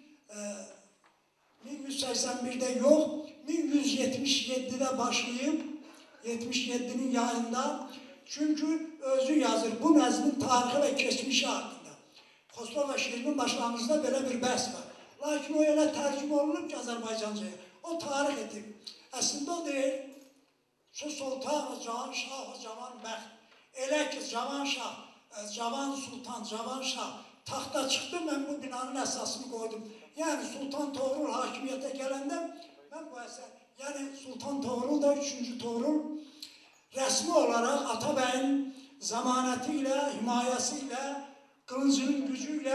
1181-də yox, 1177-də başlayıb, 77-nin yayında. Çünki özü yazır, bu nəzmin tarixi və keçmişi haqqında. Xosrov və Şirinin başlanğıcında belə bir bəhs var. Lakin o elə tərcümə olunub ki, Azərbaycancaya. O tarix edib. Əslində o deyir, şu sultan, cavan şah, cavan bəxt. Elə ki, cavan şah, cavan sultan, cavan şah taxta çıxdı, mən bu binanın əsasını qoydum. Yəni, Sultan Toğrul hakimiyyətə gələndə, mən bu əsər, yəni Sultan Toğrul da 3-cü Toğrul rəsmi olaraq Atabəyin zamanəti ilə, himayəsi ilə, qılıncının gücü ilə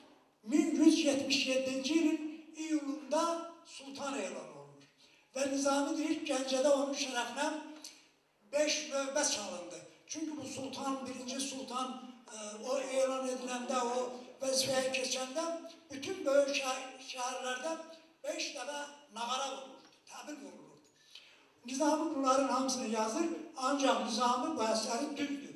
1177-ci ilin iyulunda sultan elan olunur. Və Nizami deyir, Gəncədə onun şərəfinə 5 növbə çalındı. Çünki bu sultan, 1-ci sultan o elan ediləndə, o vəzifəyə keçəndə bütün böyük şəhərlərdə 5 dəfə nağara vurulurdu, təbil vurulurdu. Nizami bunların hamısını yazır, ancaq Nizami bu əsəri düzdür.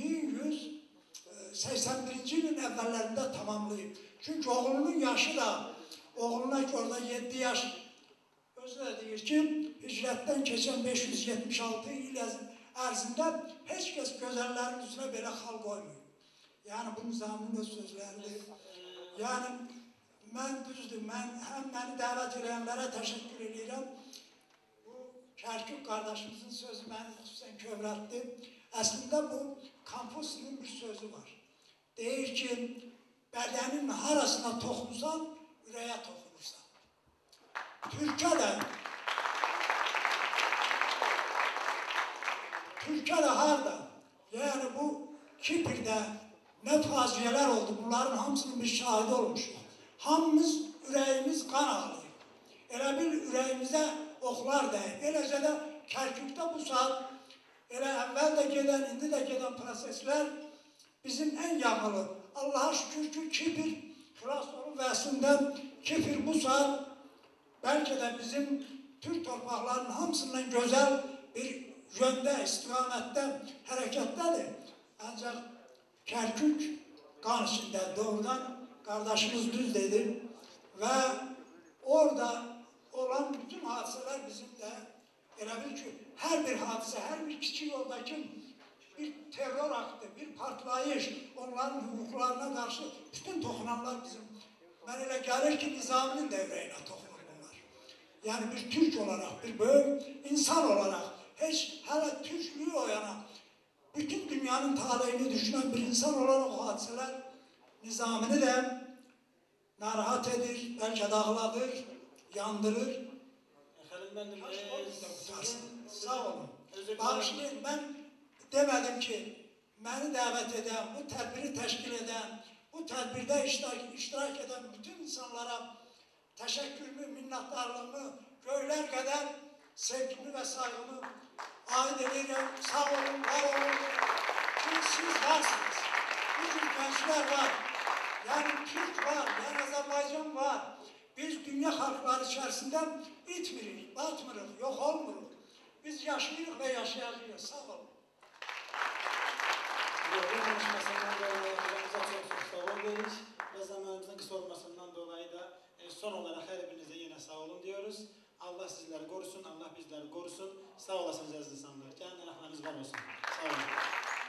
1181-ci ilin əvvəllərində tamamlayıb. Çünki oğlunun yaşı da, oğluna ki orada 7 yaş, özü də deyir ki, hicrətdən keçən 576 il ərzində heç kəs gözəllərin üzrə belə xal qoymuyor. Yəni, bu Nizaminin öz sözləridir. Yəni, mən düzdür, həm məni dəvət edənlərə təşəkkür edirəm. Bu, Kərkük qardaşımızın sözü məni xüsusən kövrətdi. Əslində, bu, Konfusinin bir sözü var. Deyir ki, bədənin harasına toxunsan, ürəyə toxunursan. Türkiyədə harada? Yəni, bu Kiprdə nə faciələr oldu, bunların hamısının bir şahidi olmuşuq. Hamımız ürəyimiz qan ağlayıb. Elə bil ürəyimizə oxlar dəyib. Eləcə də Kərkükdə bu saat elə əvvəl də gedən, indi də gedən proseslər bizim ən yaxılı. Allaha şükür ki, Kipr xilas olub və əslində Kipr bu saat bəlkə də bizim Türk torpaqlarının hamısından gözəl bir yöndə, istiqamətdə, hərəkətdədir. Ancaq Kərkük qan içində doğrudan qardaşımız düz dedi və orada olan bütün hadisələr bizim də elə bil ki, hər bir hadisə, hər bir kiçik yoldakı bir terror aktı, bir partlayış, onların hüquqlarına qarşı bütün toxunanlar bizim. Mən elə gəlir ki, Nizaminin də ürəyinə toxunur. yani bir Türk olarak, bir büyük insan olarak, hiç hele Türklüğü o yana, bütün dünyanın talihini düşünen bir insan olarak o hadiseler Nizamini de narahat edir, belki dağladır, yandırır. Halil müəllim, Sağ olun. özür Bağışlayın, ben demedim ki, beni davet eden, bu tedbiri teşkil eden, bu tedbirde iştirak eden bütün insanlara teşekkürümü, minnettarlığımı, göyler kadar sevgimi ve saygımı ait ederim. Sağ olun, var olun. Çünkü siz varsınız. Bütün gençler var. Yani Türk var, yani Azerbaycan var. Biz dünya halkları içerisinde itmirik, batmırıq, yok olmuruq. Biz yaşayırıq ve yaşayacağız. Sağ olun. Bu konuşmasından dolayı hocamıza çok sağ olun diyoruz. Ve zamanımızın kısa olmasından dolayı da son olarak her birinize yine sağ olun diyoruz. Allah sizleri korusun, Allah bizleri korusun. Sağ olasınız aziz insanlar. Kendine haklarınız var olsun. Sağ olun.